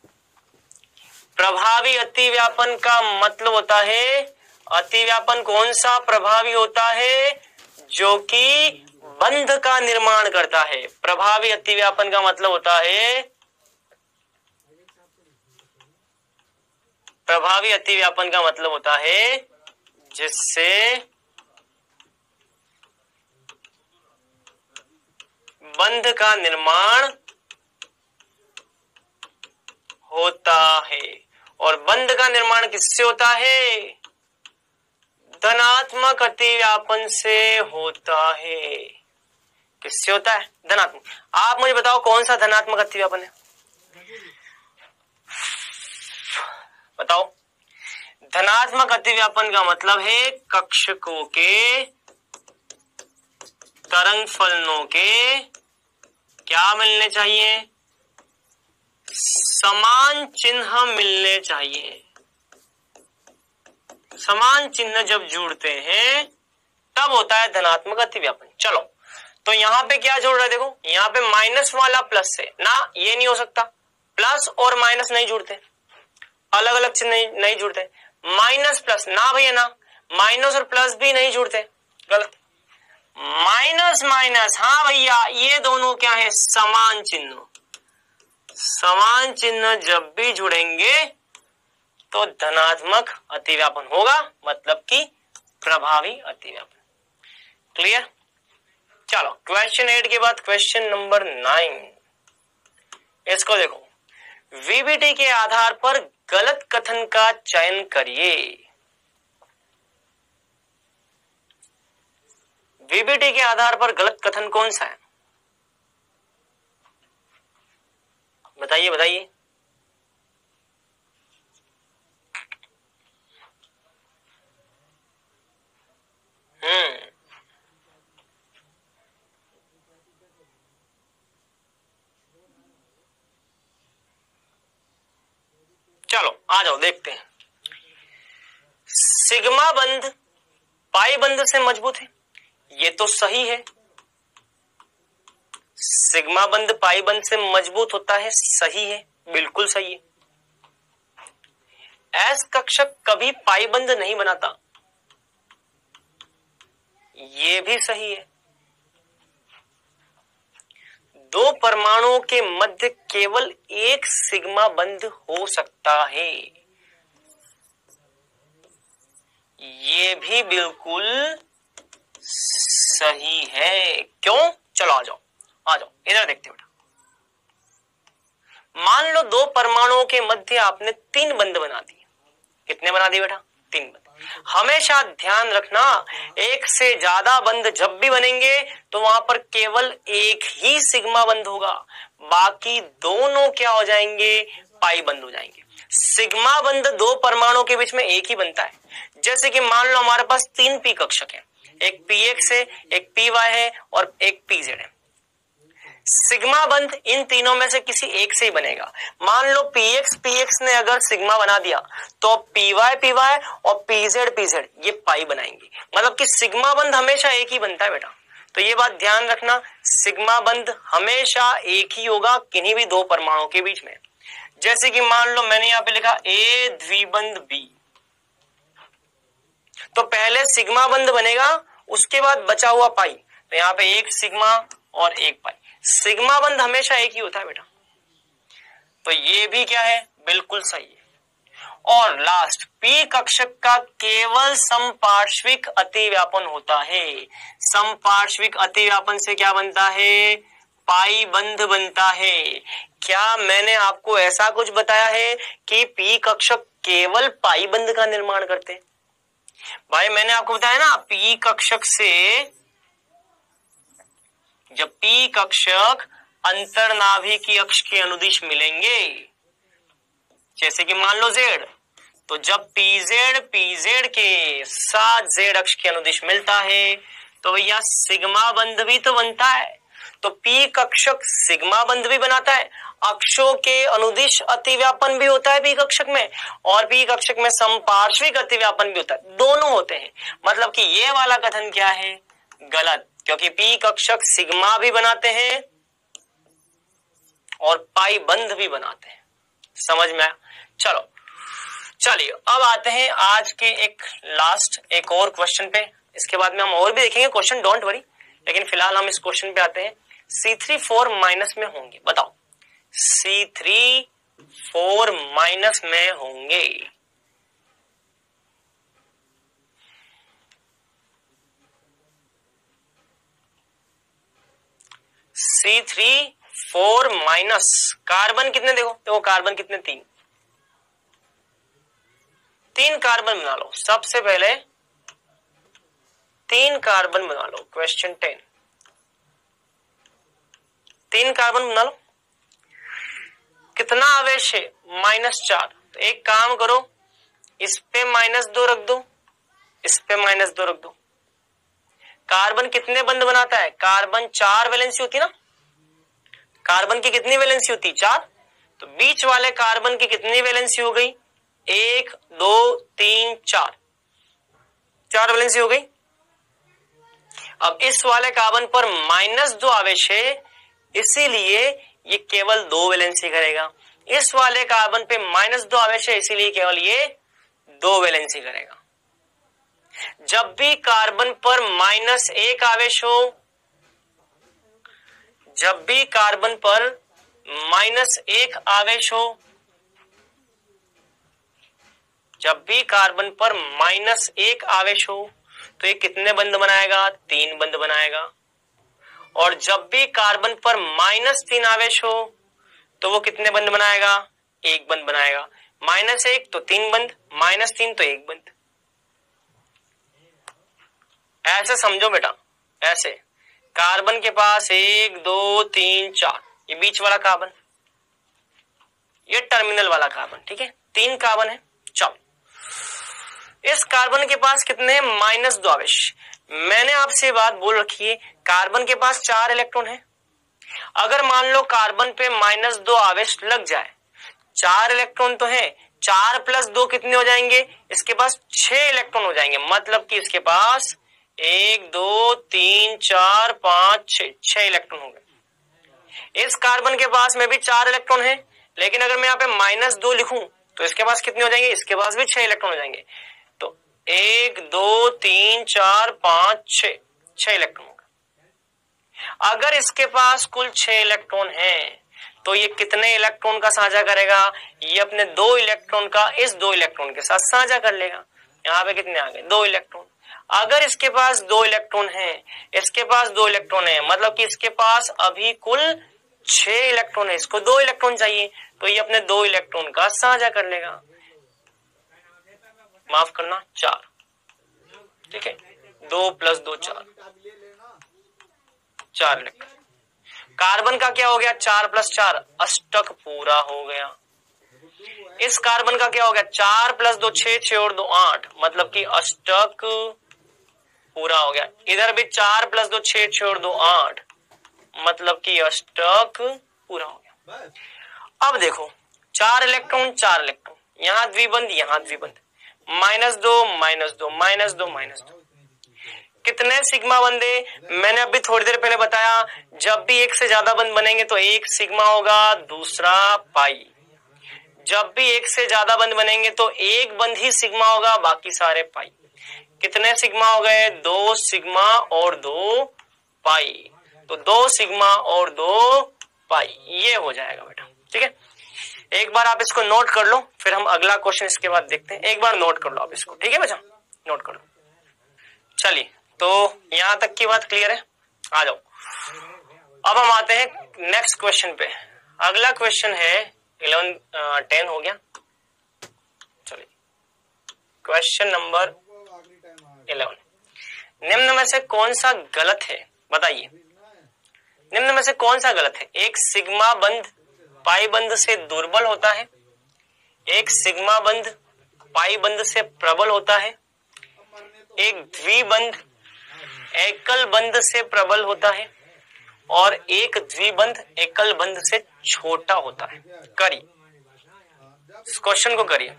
प्रभावी अतिव्यापन का मतलब होता है, अतिव्यापन कौन सा प्रभावी होता है? जो कि बंध का निर्माण करता है। प्रभावी अतिव्यापन का मतलब होता है, प्रभावी अतिव्यापन का मतलब होता है जिससे बंध का निर्माण होता है। और बंध का निर्माण किससे होता है? धनात्मक अतिव्यापन से होता है। किससे होता है? धनात्मक। आप मुझे बताओ कौन सा धनात्मक अतिव्यापन है, बताओ। धनात्मक अतिव्यापन का मतलब है कक्षकों के तरंग फलनों के क्या मिलने चाहिए? समान चिन्ह मिलने चाहिए। समान चिन्ह जब जुड़ते हैं तब होता है धनात्मक अतिव्यापन। चलो, तो यहां पे क्या जोड़ रहा है? देखो यहां पे माइनस वाला प्लस से ना, ये नहीं हो सकता। प्लस और माइनस नहीं जुड़ते, अलग अलग चिन्ह नहीं जुड़ते। माइनस प्लस ना भैया ना, माइनस और प्लस भी नहीं जुड़ते, गलत। माइनस माइनस, हाँ भैया, ये दोनों क्या है? समान चिन्ह। समान चिन्ह जब भी जुड़ेंगे तो धनात्मक अतिव्यापन होगा, मतलब कि प्रभावी अतिव्यापन। क्लियर? चलो क्वेश्चन 8 के बाद क्वेश्चन नंबर 9, इसको देखो। वीबीटी के आधार पर गलत कथन का चयन करिए। वीबीटी के आधार पर गलत कथन कौन सा है? बताइए बताइए। चलो आ जाओ देखते हैं। सिग्मा बंध पाई बंध से मजबूत है, ये तो सही है। सिग्मा बंध पाई बंध से मजबूत होता है, सही है, बिल्कुल सही है। एस कक्षक कभी पाई बंध नहीं बनाता, ये भी सही है। दो परमाणुओं के मध्य केवल एक सिग्मा बंध हो सकता है, ये भी बिल्कुल सही है। क्यों? चलो आ जाओ आ जाओ, इधर देखते बेटा। मान लो दो परमाणुओं के मध्य आपने 3 बंध बना दिए। कितने बना दिए बेटा? 3 बंध। हमेशा ध्यान रखना, एक से ज्यादा बंध जब भी बनेंगे तो वहां पर केवल एक ही सिग्मा बंध होगा, बाकी दोनों क्या हो जाएंगे? पाई बंध हो जाएंगे। सिग्मा बंध दो परमाणुओं के बीच में एक ही बनता है। जैसे कि मान लो हमारे पास 3 पी कक्षक है, एक px है, एक py है और एक pz है। सिग्मा बंध इन तीनों में से किसी एक से ही बनेगा। मान लो px ने अगर सिग्मा बना दिया तो py और pz ये पाई बनाएंगे, मतलब कि सिग्मा बंध हमेशा एक ही बनता है बेटा। तो ये बात ध्यान रखना, सिग्मा बंध हमेशा एक ही होगा किन्हीं भी दो परमाणुओं के बीच में। जैसे कि मान लो मैंने यहां पे लिखा A द्विबंध B, तो पहले सिग्मा बंध बनेगा, उसके बाद बचा हुआ पाई। तो यहाँ पे एक सिग्मा और एक पाई। सिग्मा बंध हमेशा एक ही होता है बेटा, तो ये भी क्या है, बिल्कुल सही है। और लास्ट, पी कक्षक का केवल समपार्श्विक अतिव्यापन होता है। समपार्श्विक अतिव्यापन से क्या बनता है, पाई बंध बनता है। क्या मैंने आपको ऐसा कुछ बताया है कि पी कक्षक केवल पाई बंध का निर्माण करते हैं? भाई मैंने आपको बताया ना, पी कक्षक से जब पी कक्षक अंतर्नाभिकीय अक्ष के अनुदिश मिलेंगे, जैसे कि मान लो जेड, तो जब पीजेड के साथ जेड अक्ष के अनुदिश मिलता है तो भैया सिग्मा बंध भी तो बनता है। तो पी कक्षक सिग्मा बंध भी बनाता है, अक्षों के अनुदिश अतिव्यापन भी होता है पी कक्षक में, और पी कक्षक में समपार्श्विक अतिव्यापन भी होता है, दोनों होते हैं। मतलब कि ये वाला कथन क्या है, गलत, क्योंकि पी कक्षक सिग्मा भी बनाते हैं और पाई बंध भी बनाते हैं। समझ में आया? चलो चलिए अब आते हैं आज के एक और क्वेश्चन पे। इसके बाद में हम और भी देखेंगे क्वेश्चन, डोंट वरी, लेकिन फिलहाल हम इस क्वेश्चन पे आते हैं। C3 4 माइनस में होंगे, बताओ C3 4 माइनस में होंगे। C3 4 माइनस, कार्बन कितने, देखो कार्बन कितने, तीन कार्बन बना लो। सबसे पहले 3 कार्बन बना लो, क्वेश्चन 10, 3 कार्बन बना लो। कितना आवेश है, -4। तो एक काम करो, इस पे -2 रख दो, इस पे -2 रख दो। कार्बन कितने बंध बनाता है, कार्बन 4 वैलेंसी होती है ना, कार्बन की कितनी वैलेंसी होती, 4। तो बीच वाले कार्बन की कितनी वैलेंसी हो गई, 1 2 3 4 वैलेंसी हो गई। अब इस वाले कार्बन पर -2 आवेश है, इसीलिए ये केवल 2 वैलेंसी करेगा। इस वाले कार्बन पे -2 आवेश है, इसीलिए केवल ये 2 वैलेंसी करेगा। जब भी कार्बन पर -1 आवेश हो, जब भी कार्बन पर -1 आवेश हो, जब भी कार्बन पर -1 आवेश हो तो ये कितने बंध बनाएगा, 3 बंध बनाएगा। और जब भी कार्बन पर -3 आवेश हो तो वो कितने बंध बनाएगा, 1 बंध बनाएगा। -1 तो 3 बंध, -3 तो 1 बंध। ऐसे समझो बेटा, ऐसे कार्बन के पास 1 2 3 4, ये बीच वाला कार्बन, ये टर्मिनल वाला कार्बन, ठीक है, 3 कार्बन है। चलो इस कार्बन के पास कितने हैं, -2 आवेश। मैंने आपसे बात बोल रखी है, कार्बन के पास 4 इलेक्ट्रॉन है। अगर मान लो कार्बन पे -2 आवेश लग जाए, 4 इलेक्ट्रॉन तो है, 4 + 2 कितने हो जाएंगे, इसके पास 6 इलेक्ट्रॉन हो जाएंगे। मतलब कि इसके पास 1 2 3 4 5 6 इलेक्ट्रॉन हो गए। इस कार्बन के पास में भी 4 इलेक्ट्रॉन है, लेकिन अगर मैं यहाँ पे -2 लिखूं तो इसके पास कितने हो जाएंगे, इसके पास भी 6 इलेक्ट्रॉन हो जाएंगे। तो 1 2 3 4 5 6 इलेक्ट्रॉन होगा। अगर इसके पास कुल 6 इलेक्ट्रॉन हैं तो ये कितने इलेक्ट्रॉन का साझा करेगा, ये अपने 2 इलेक्ट्रॉन का इस 2 इलेक्ट्रॉन के साथ साझा कर लेगा। यहाँ पे कितने आ गए, 2 इलेक्ट्रॉन। अगर इसके पास 2 इलेक्ट्रॉन है, इसके पास 2 इलेक्ट्रॉन है, मतलब कि इसके पास अभी कुल 6 इलेक्ट्रॉन है, इसको 2 इलेक्ट्रॉन चाहिए, तो ये अपने 2 इलेक्ट्रॉन का साझा कर लेगा। माफ करना 4, ठीक है, 2 + 2 4 इलेक्ट्रॉन। कार्बन का क्या हो गया, 4 + 4 अष्टक पूरा हो गया। इस कार्बन का क्या हो गया, 4 + 2 6 6 और 2 8, मतलब कि अष्टक पूरा हो गया। इधर भी 4 + 2 6 6 और 2 8, मतलब कि अष्टक पूरा हो गया। अब देखो 4 इलेक्ट्रॉन 4 इलेक्ट्रॉन, यहाँ द्विबंध यहाँ द्विबंध, -2 -2 -2 -2, कितने सिग्मा बंधे, मैंने अभी थोड़ी देर पहले बताया, जब भी एक से ज्यादा बंध बनेंगे तो एक सिग्मा होगा, दूसरा पाई। जब भी एक से ज्यादा बंध बनेंगे तो एक बंध ही सिग्मा होगा, बाकी सारे पाई। कितने सिग्मा हो गए, 2 सिग्मा और 2 पाई, तो 2 सिग्मा और 2 पाई, ये हो जाएगा बेटा। ठीक है, एक बार आप इसको नोट कर लो, फिर हम अगला क्वेश्चन इसके बाद देखते हैं। एक बार नोट कर लो आप इसको, ठीक है बच्चा, नोट कर लो। चलिए, तो यहां तक की बात क्लियर है, आ जाओ। अब हम आते हैं नेक्स्ट क्वेश्चन पे। अगला क्वेश्चन है 10 हो गया। चलिए, क्वेश्चन नंबर 11, निम्न में से कौन सा गलत है, बताइए। निम्न में से कौन सा गलत है? एक सिग्मा बंध पाई बंध से दुर्बल होता है, एक सिग्मा बंध पाई बंध से प्रबल होता है, एक द्विबंध एकल बंध से प्रबल होता है, और एक द्विबंध एकल बंध से छोटा होता है। करिए, इस क्वेश्चन को करिए।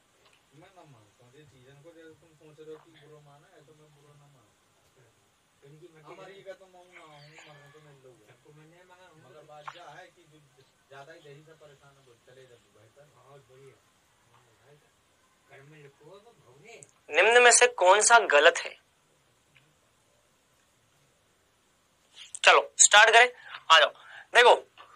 निम्न में से कौन सा गलत है? चलो स्टार्ट करें, आ जाओ। देखो,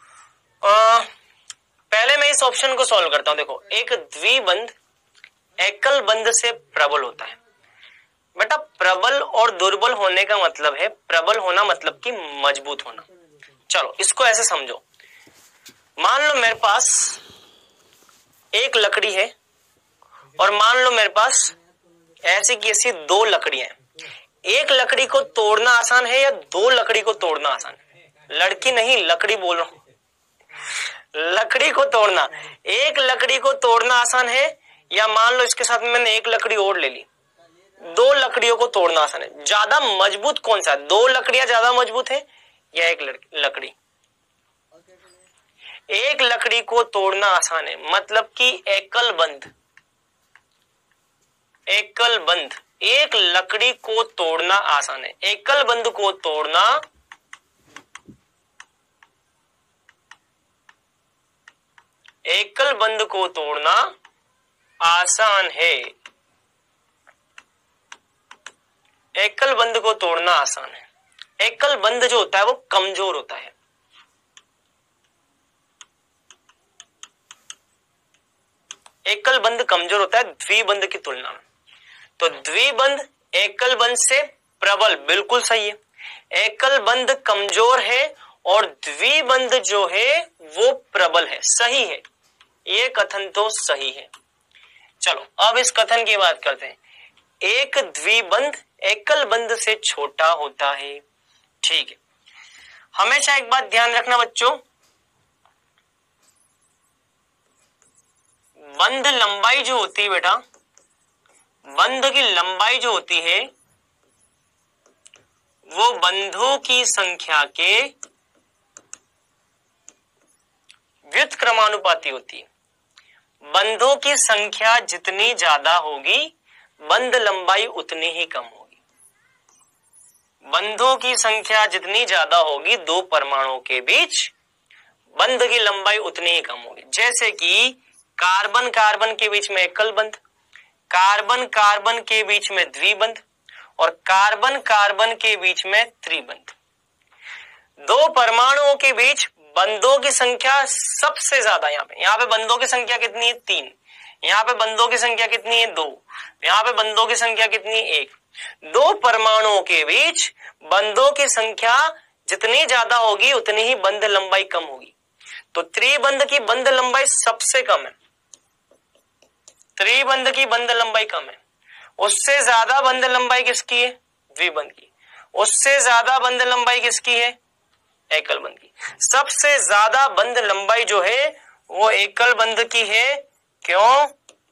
पहले मैं इस ऑप्शन को सॉल्व करता हूं। देखो, एक द्विबंध एकल बंध से प्रबल होता है। बेटा, प्रबल और दुर्बल होने का मतलब है, प्रबल होना मतलब कि मजबूत होना। चलो इसको ऐसे समझो, मान लो मेरे पास एक लकड़ी है और मान लो मेरे पास ऐसी की ऐसी 2 लकड़ियां हैं। एक लकड़ी को तोड़ना आसान है या 2 लकड़ी को तोड़ना आसान है? लड़की नहीं, लकड़ी बोल रहा हूं, लकड़ी को तोड़ना। एक लकड़ी को तोड़ना आसान है, या मान लो इसके साथ मैंने एक लकड़ी और ले ली, 2 लकड़ियों को तोड़ना आसान है। ज्यादा मजबूत कौन सा है? 2 लकड़ियां ज्यादा मजबूत है या एक लकड़ी? एक लकड़ी को तोड़ना आसान है, मतलब कि एकल बंध, एकल बंध, एक लकड़ी को तोड़ना आसान है। एकल बंध को तोड़ना एकल बंध को तोड़ना आसान है, एकल बंध को तोड़ना आसान है। एकल बंध जो होता है वो कमजोर होता है। एकल बंध कमजोर होता है द्विबंध की तुलना में। तो द्विबंध एकल बंध से प्रबल, बिल्कुल सही है। एकल बंध कमजोर है और द्विबंध जो है वो प्रबल है, सही है, ये कथन तो सही है। चलो अब इस कथन की बात करते हैं। एक द्विबंध एकल बंध से छोटा होता है, ठीक है। हमेशा एक बात ध्यान रखना बच्चों, बंध लंबाई जो होती है बेटा, बंध की लंबाई जो होती है वो बंधों की संख्या के व्युत्क्रमानुपाती होती है। बंधों की संख्या जितनी ज्यादा होगी, बंध लंबाई उतनी ही कम होगी। बंधों की संख्या जितनी ज्यादा होगी 2 परमाणुओं के बीच, बंध की लंबाई उतनी ही कम होगी। जैसे कि कार्बन कार्बन के बीच में एकल बंध, कार्बन कार्बन के बीच में द्विबंध, और कार्बन कार्बन के बीच में त्रिबंध। 2 परमाणुओं के बीच बंधों की संख्या सबसे ज्यादा यहाँ पे बंधों की संख्या कितनी है? 3। यहाँ पे बंधों की संख्या कितनी है? 2। यहाँ पे बंधों की संख्या कितनी है? 1। 2 परमाणुओं के बीच बंधों की संख्या जितनी ज्यादा होगी उतनी ही बंध लंबाई कम होगी। तो त्रिबंध की बंध लंबाई सबसे कम है, त्रिबंध की बंध लंबाई कम है। उससे ज्यादा बंध लंबाई किसकी है? द्विबंध की। उससे ज्यादा बंध लंबाई किसकी है? एकल बंध की। सबसे ज्यादा बंध लंबाई जो है वो एकल बंध की है। क्यों?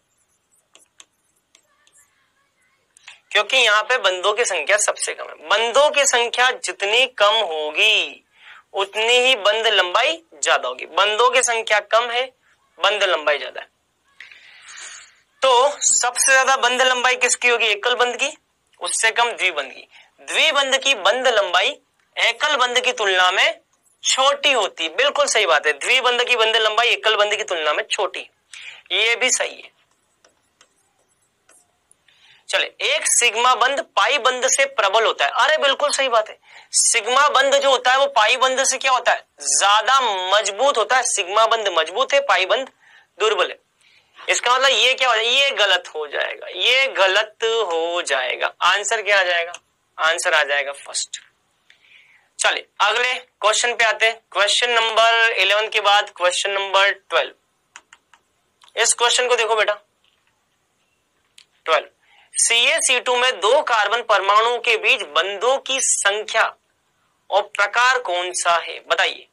क्योंकि यहाँ पे बंधों की संख्या सबसे कम है। बंधों की संख्या जितनी कम होगी उतनी ही बंध लंबाई ज्यादा होगी। बंधों की संख्या कम है, बंध लंबाई ज्यादा है। तो सबसे ज्यादा बंध लंबाई किसकी होगी? एकल बंध की। उससे कम द्विबंध की। द्विबंध की बंध लंबाई एकल बंध की तुलना में छोटी होती। बिल्कुल सही बात है, द्विबंध की बंध लंबाई एकल बंध की तुलना में छोटी, ये भी सही है। चले, एक सिग्मा बंध पाई बंध से प्रबल होता है। अरे बिल्कुल सही बात है, सिग्मा बंध जो होता है वो पाई बंध से क्या होता है, ज्यादा मजबूत होता है। सिग्मा बंध मजबूत है, पाई बंध दुर्बल है। इसका मतलब ये क्या हो जाएगा, ये गलत हो जाएगा, ये गलत हो जाएगा। आंसर क्या आ जाएगा, आंसर आ जाएगा फर्स्ट। चलिए अगले क्वेश्चन पे आते हैं। क्वेश्चन नंबर 11 के बाद क्वेश्चन नंबर 12। इस क्वेश्चन को देखो बेटा, 12, CaC2 में 2 कार्बन परमाणुओं के बीच बंधों की संख्या और प्रकार कौन सा है, बताइए।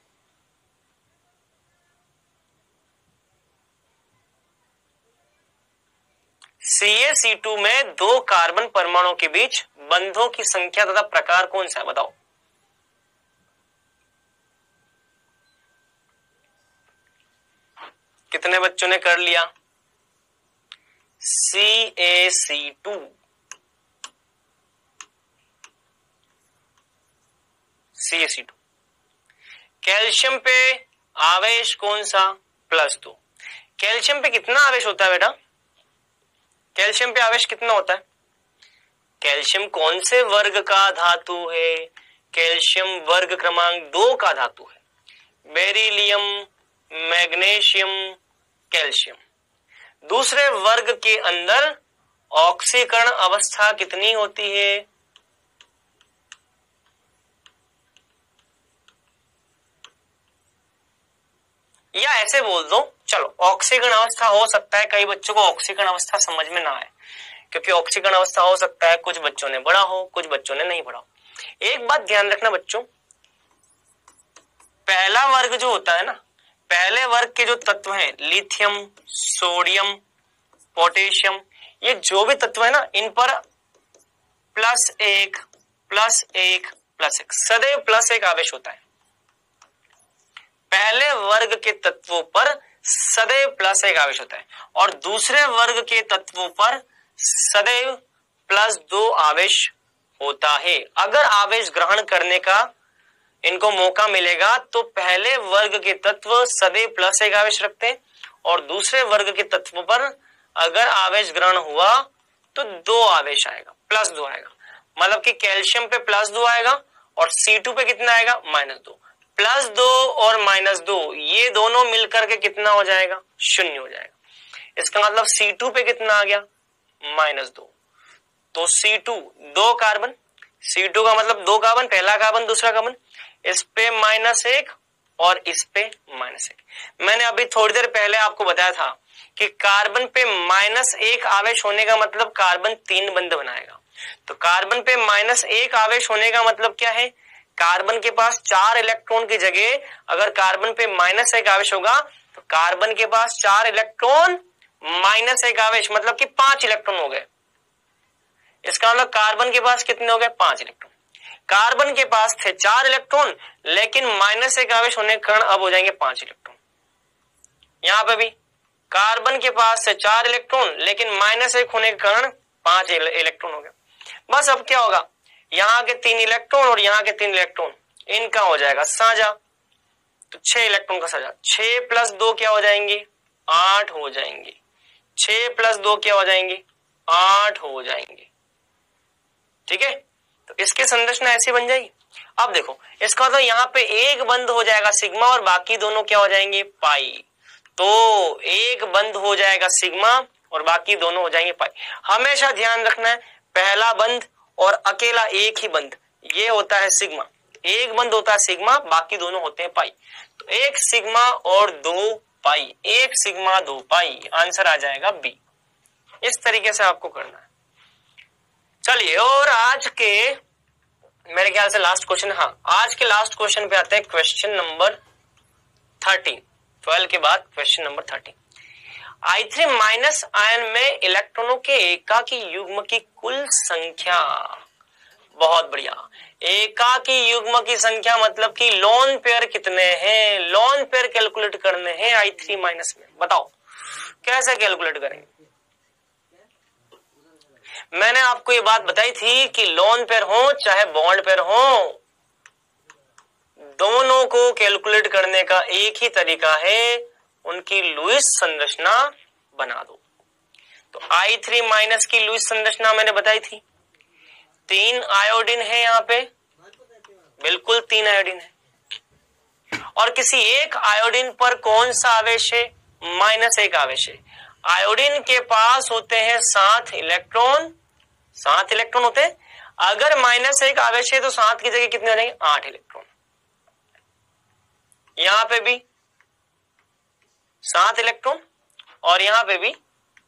CaC2 में 2 कार्बन परमाणुओं के बीच बंधों की संख्या तथा प्रकार कौन सा है, बताओ। कितने बच्चों ने कर लिया? CaC2, CaC2। कैल्शियम पे आवेश कौन सा, +2। कैल्शियम पे कितना आवेश होता है बेटा, कैल्शियम पे आवेश कितना होता है? कैल्शियम कौन से वर्ग का धातु है? कैल्शियम वर्ग क्रमांक 2 का धातु है। Beryllium, magnesium, calcium. दूसरे वर्ग के अंदर ऑक्सीकरण अवस्था कितनी होती है? या ऐसे बोल दो, चलो ऑक्सीकरण अवस्था हो सकता है, कई बच्चों को ऑक्सीकरण अवस्था समझ में ना आए, क्योंकि ऑक्सीकरण अवस्था हो सकता है कुछ बच्चों ने पढ़ा हो, कुछ बच्चों ने नहीं पढ़ा हो। एक बात ध्यान रखना बच्चों, पहला वर्ग जो होता है ना, पहले वर्ग के जो तत्व हैं, लिथियम, सोडियम, पोटेशियम, ये जो भी तत्व है ना, इन पर +1 +1 +1 सदैव +1 आवेश होता है। पहले वर्ग के तत्वों पर सदैव +1 आवेश होता है और दूसरे वर्ग के तत्वों पर सदैव +2 आवेश होता है। अगर आवेश ग्रहण करने का इनको मौका मिलेगा तो पहले वर्ग के तत्व सदैव +1 आवेश रखते हैं और दूसरे वर्ग के तत्वों पर अगर आवेश ग्रहण हुआ तो 2 आवेश आएगा, +2 आएगा। मतलब कि कैल्शियम पे +2 आएगा और C2 पे कितना आएगा, -2। +2 और -2 ये दोनों मिलकर के कितना हो जाएगा, 0 हो जाएगा। इसका मतलब C2 पे कितना आ गया, -2। तो C2 2 कार्बन, C2 का मतलब 2 कार्बन, पहला कार्बन दूसरा कार्बन, इस पे -1 और इस पे -1। मैंने अभी थोड़ी देर पहले आपको बताया था कि कार्बन पे -1 आवेश होने का मतलब कार्बन 3 बंध बनाएगा। तो कार्बन पे -1 आवेश होने का मतलब क्या है, कार्बन के पास 4 इलेक्ट्रॉन की जगह अगर कार्बन पे -1 आवेश होगा तो कार्बन के पास 4 इलेक्ट्रॉन -1 आवेश मतलब कि 5 इलेक्ट्रॉन हो गए। इसका मतलब कार्बन के पास कितने हो गए, 5 इलेक्ट्रॉन। कार्बन के पास थे 4 इलेक्ट्रॉन, लेकिन -1 आवेश होने के कारण अब हो जाएंगे 5 इलेक्ट्रॉन। यहां पे भी कार्बन के पास से 4 इलेक्ट्रॉन, लेकिन -1 होने के कारण 5 इलेक्ट्रॉन हो गए। बस अब क्या होगा, यहाँ के 3 इलेक्ट्रॉन और यहाँ के 3 इलेक्ट्रॉन इनका हो जाएगा साझा, तो 6 इलेक्ट्रॉन का साझा। 6 + 2 क्या हो जाएंगे, 8 हो जाएंगे। 6 + 2 क्या हो जाएंगे, 8 हो जाएंगे। ठीक है, तो इसकी संरचना ऐसी बन जाएगी। अब देखो इसका मतलब यहाँ पे एक बंध हो जाएगा सिग्मा और बाकी दोनों क्या हो जाएंगे, पाई। तो एक बंध हो जाएगा सिग्मा और बाकी दोनों हो जाएंगे पाई। हमेशा ध्यान रखना है, पहला बंध और अकेला एक ही बंध ये होता है सिग्मा, एक बंध होता है सिग्मा, बाकी दोनों होते हैं पाई। तो 1 सिग्मा और 2 पाई, 1 सिग्मा 2 पाई, आंसर आ जाएगा बी। इस तरीके से आपको करना है। चलिए और आज के मेरे ख्याल से लास्ट क्वेश्चन, हाँ आज के लास्ट क्वेश्चन पे आते हैं, क्वेश्चन नंबर 13। 12 के बाद क्वेश्चन नंबर 13। I3- आयन में इलेक्ट्रॉनों के एकाकी युग्म की कुल संख्या, बहुत बढ़िया। एकाकी युग्म की संख्या मतलब कि लोन पेयर कितने हैं, लोन पेयर कैलकुलेट करने हैं I3- में। बताओ कैसे कैलकुलेट करेंगे। मैंने आपको ये बात बताई थी कि लोन पेयर हो चाहे बॉन्ड पेयर हो, दोनों को कैलकुलेट करने का एक ही तरीका है, उनकी लुईस संरचना बना दो। तो I3 माइनस की लुईस संरचना मैंने बताई थी। 3 आयोडीन है यहाँ पे, बिल्कुल 3 आयोडीन है। और किसी एक आयोडीन पर कौन सा आवेश है? -1 आवेश है। आयोडीन के पास होते हैं 7 इलेक्ट्रॉन, 7 इलेक्ट्रॉन होते हैं। अगर -1 आवेश है तो 7 की जगह कितने हो जाएंगे? 8 इलेक्ट्रॉन। यहां पे भी 7 इलेक्ट्रॉन और यहां पे भी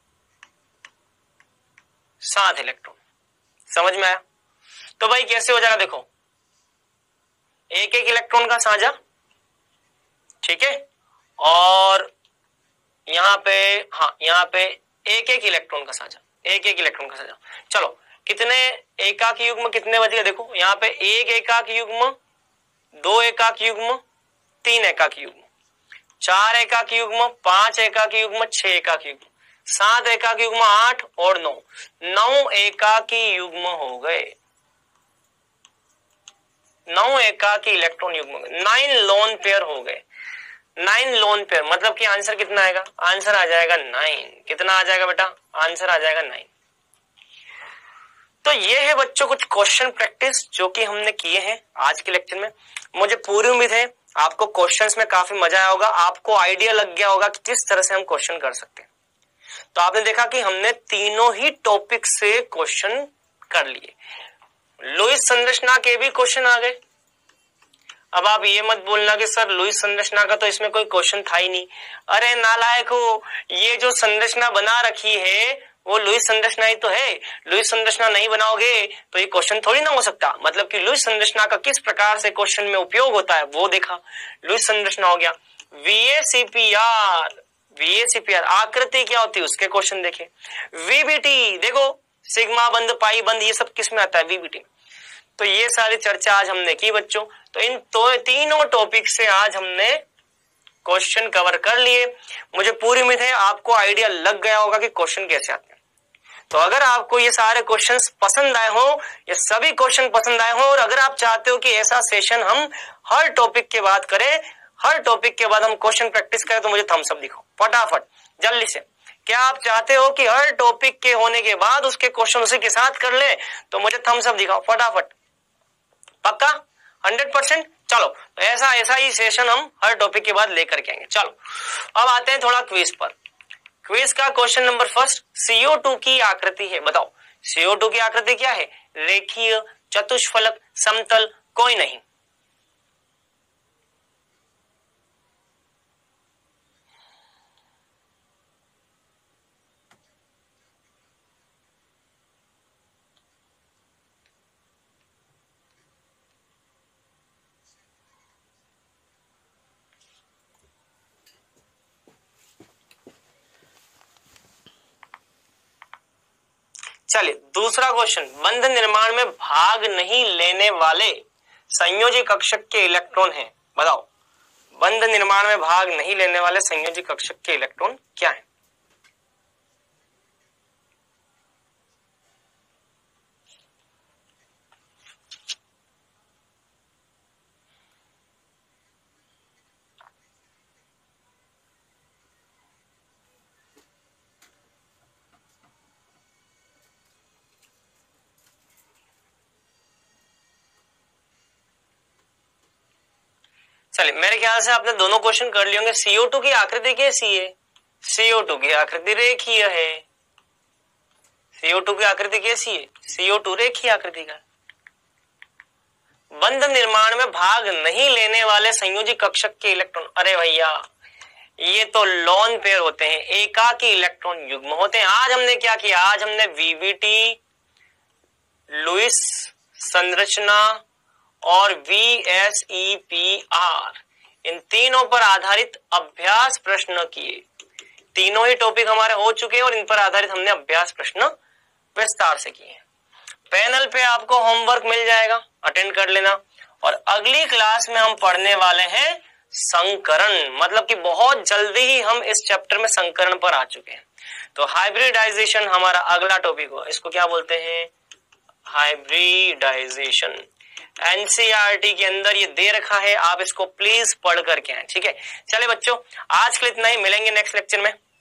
7 इलेक्ट्रॉन। समझ में आया? तो भाई कैसे हो जाएगा? देखो, एक इलेक्ट्रॉन का साझा, ठीक है, और यहां पे, हाँ यहां पे एक इलेक्ट्रॉन का साझा, एक इलेक्ट्रॉन का साझा। चलो, कितने एकाक युग्म कितने बच गए? देखो यहाँ पे 1 एकाक युग्म, 2 एकाक युग्म, 3 एकाक युग्म, 4 एकाक युग्म, 5 एकाक युग्म, 6 एकाक युग्म, 7 एकाक युग्म, 8 और 9 एकाकी युग्म हो गए। 9 एकाकी इलेक्ट्रॉन युग्म, 9 लोन पेयर हो गए। 9 लोन पेयर मतलब कि आंसर कितना आएगा? आंसर आ जाएगा 9। कितना आ जाएगा बेटा? आंसर आ जाएगा 9। तो ये है बच्चों कुछ क्वेश्चन प्रैक्टिस जो कि हमने किए हैं आज के लेक्चर में। मुझे पूरी उम्मीद है आपको क्वेश्चंस में काफी मजा आया होगा, आपको आइडिया लग गया होगा कि किस तरह से हम क्वेश्चन कर सकते हैं। तो आपने देखा कि हमने तीनों ही टॉपिक से क्वेश्चन कर लिए। लुईस संरचना के भी क्वेश्चन आ गए। अब आप ये मत बोलना कि सर लुईस संरचना का तो इसमें कोई क्वेश्चन था ही नहीं। अरे नालायको, ये जो संरचना बना रखी है वो लुईस संरचना ही तो है। लुईस संरचना नहीं बनाओगे तो ये क्वेश्चन थोड़ी ना हो सकता। मतलब कि लुईस संरचना का किस प्रकार से क्वेश्चन में उपयोग होता है वो देखा। लुईस संरचना हो गया। VACPR, VACPR आकृति क्या होती है उसके क्वेश्चन देखे। VBT देखो, सिग्मा बंद, पाई बंद, ये सब किस में आता है? VBT। तो ये सारी चर्चा आज हमने की बच्चों। तो इन तीनों टॉपिक से आज हमने क्वेश्चन कवर कर लिए। मुझे पूरी उम्मीद है आपको आइडिया लग गया होगा कि क्वेश्चन कैसे आते हैं। तो अगर आपको ये सारे क्वेश्चंस पसंद आए हो, ये सभी क्वेश्चन पसंद आए हो, और अगर आप चाहते हो कि ऐसा सेशन हम हर टॉपिक के बाद करें, हर टॉपिक के बाद हम क्वेश्चन प्रैक्टिस करें, तो मुझे थम्स अप दिखाओ फटाफट जल्दी से। क्या आप चाहते हो कि हर टॉपिक के होने के बाद उसके क्वेश्चन उसी के साथ कर ले? तो मुझे थम्स अप दिखाओ फटाफट। पक्का 100%? चलो, तो ऐसा ही सेशन हम हर टॉपिक के बाद लेकर के आएंगे। चलो अब आते हैं थोड़ा क्विज पर। क्विज का क्वेश्चन नंबर फर्स्ट, CO2 की आकृति है, बताओ CO2 की आकृति क्या है? रेखीय, चतुष्फलक, समतल, कोई नहीं। चलिए दूसरा क्वेश्चन, बंध निर्माण में भाग नहीं लेने वाले संयोजी कक्षक के इलेक्ट्रॉन हैं, बताओ बंध निर्माण में भाग नहीं लेने वाले संयोजी कक्षक के इलेक्ट्रॉन क्या है? चलिए मेरे ख्याल से आपने दोनों क्वेश्चन कर लिए होंगे। CO2 की आकृति कैसी है? CO2 की आकृति रेखीय है। CO2 की आकृति कैसी है? CO2 रेखीय आकृति का। बंध निर्माण में भाग नहीं लेने वाले संयोजी कक्षक के इलेक्ट्रॉन, अरे भैया ये तो लोन पेयर होते हैं, एकाकी इलेक्ट्रॉन युग्म होते हैं। आज हमने क्या किया? आज हमने VBT, लुईस संरचना और VSEPR इन तीनों पर आधारित अभ्यास प्रश्न किए। तीनों ही टॉपिक हमारे हो चुके हैं और इन पर आधारित हमने अभ्यास प्रश्न विस्तार से किए। पैनल पे आपको होमवर्क मिल जाएगा, अटेंड कर लेना। और अगली क्लास में हम पढ़ने वाले हैं संकरण, मतलब कि बहुत जल्दी ही हम इस चैप्टर में संकरण पर आ चुके हैं। तो हाइब्रिडाइजेशन हमारा अगला टॉपिक हो, इसको क्या बोलते हैं? हाइब्रिडाइजेशन। NCERT के अंदर ये दे रखा है, आप इसको प्लीज पढ़ करके आए, ठीक है। चले बच्चों, आज के लिए इतना ही, मिलेंगे नेक्स्ट लेक्चर में।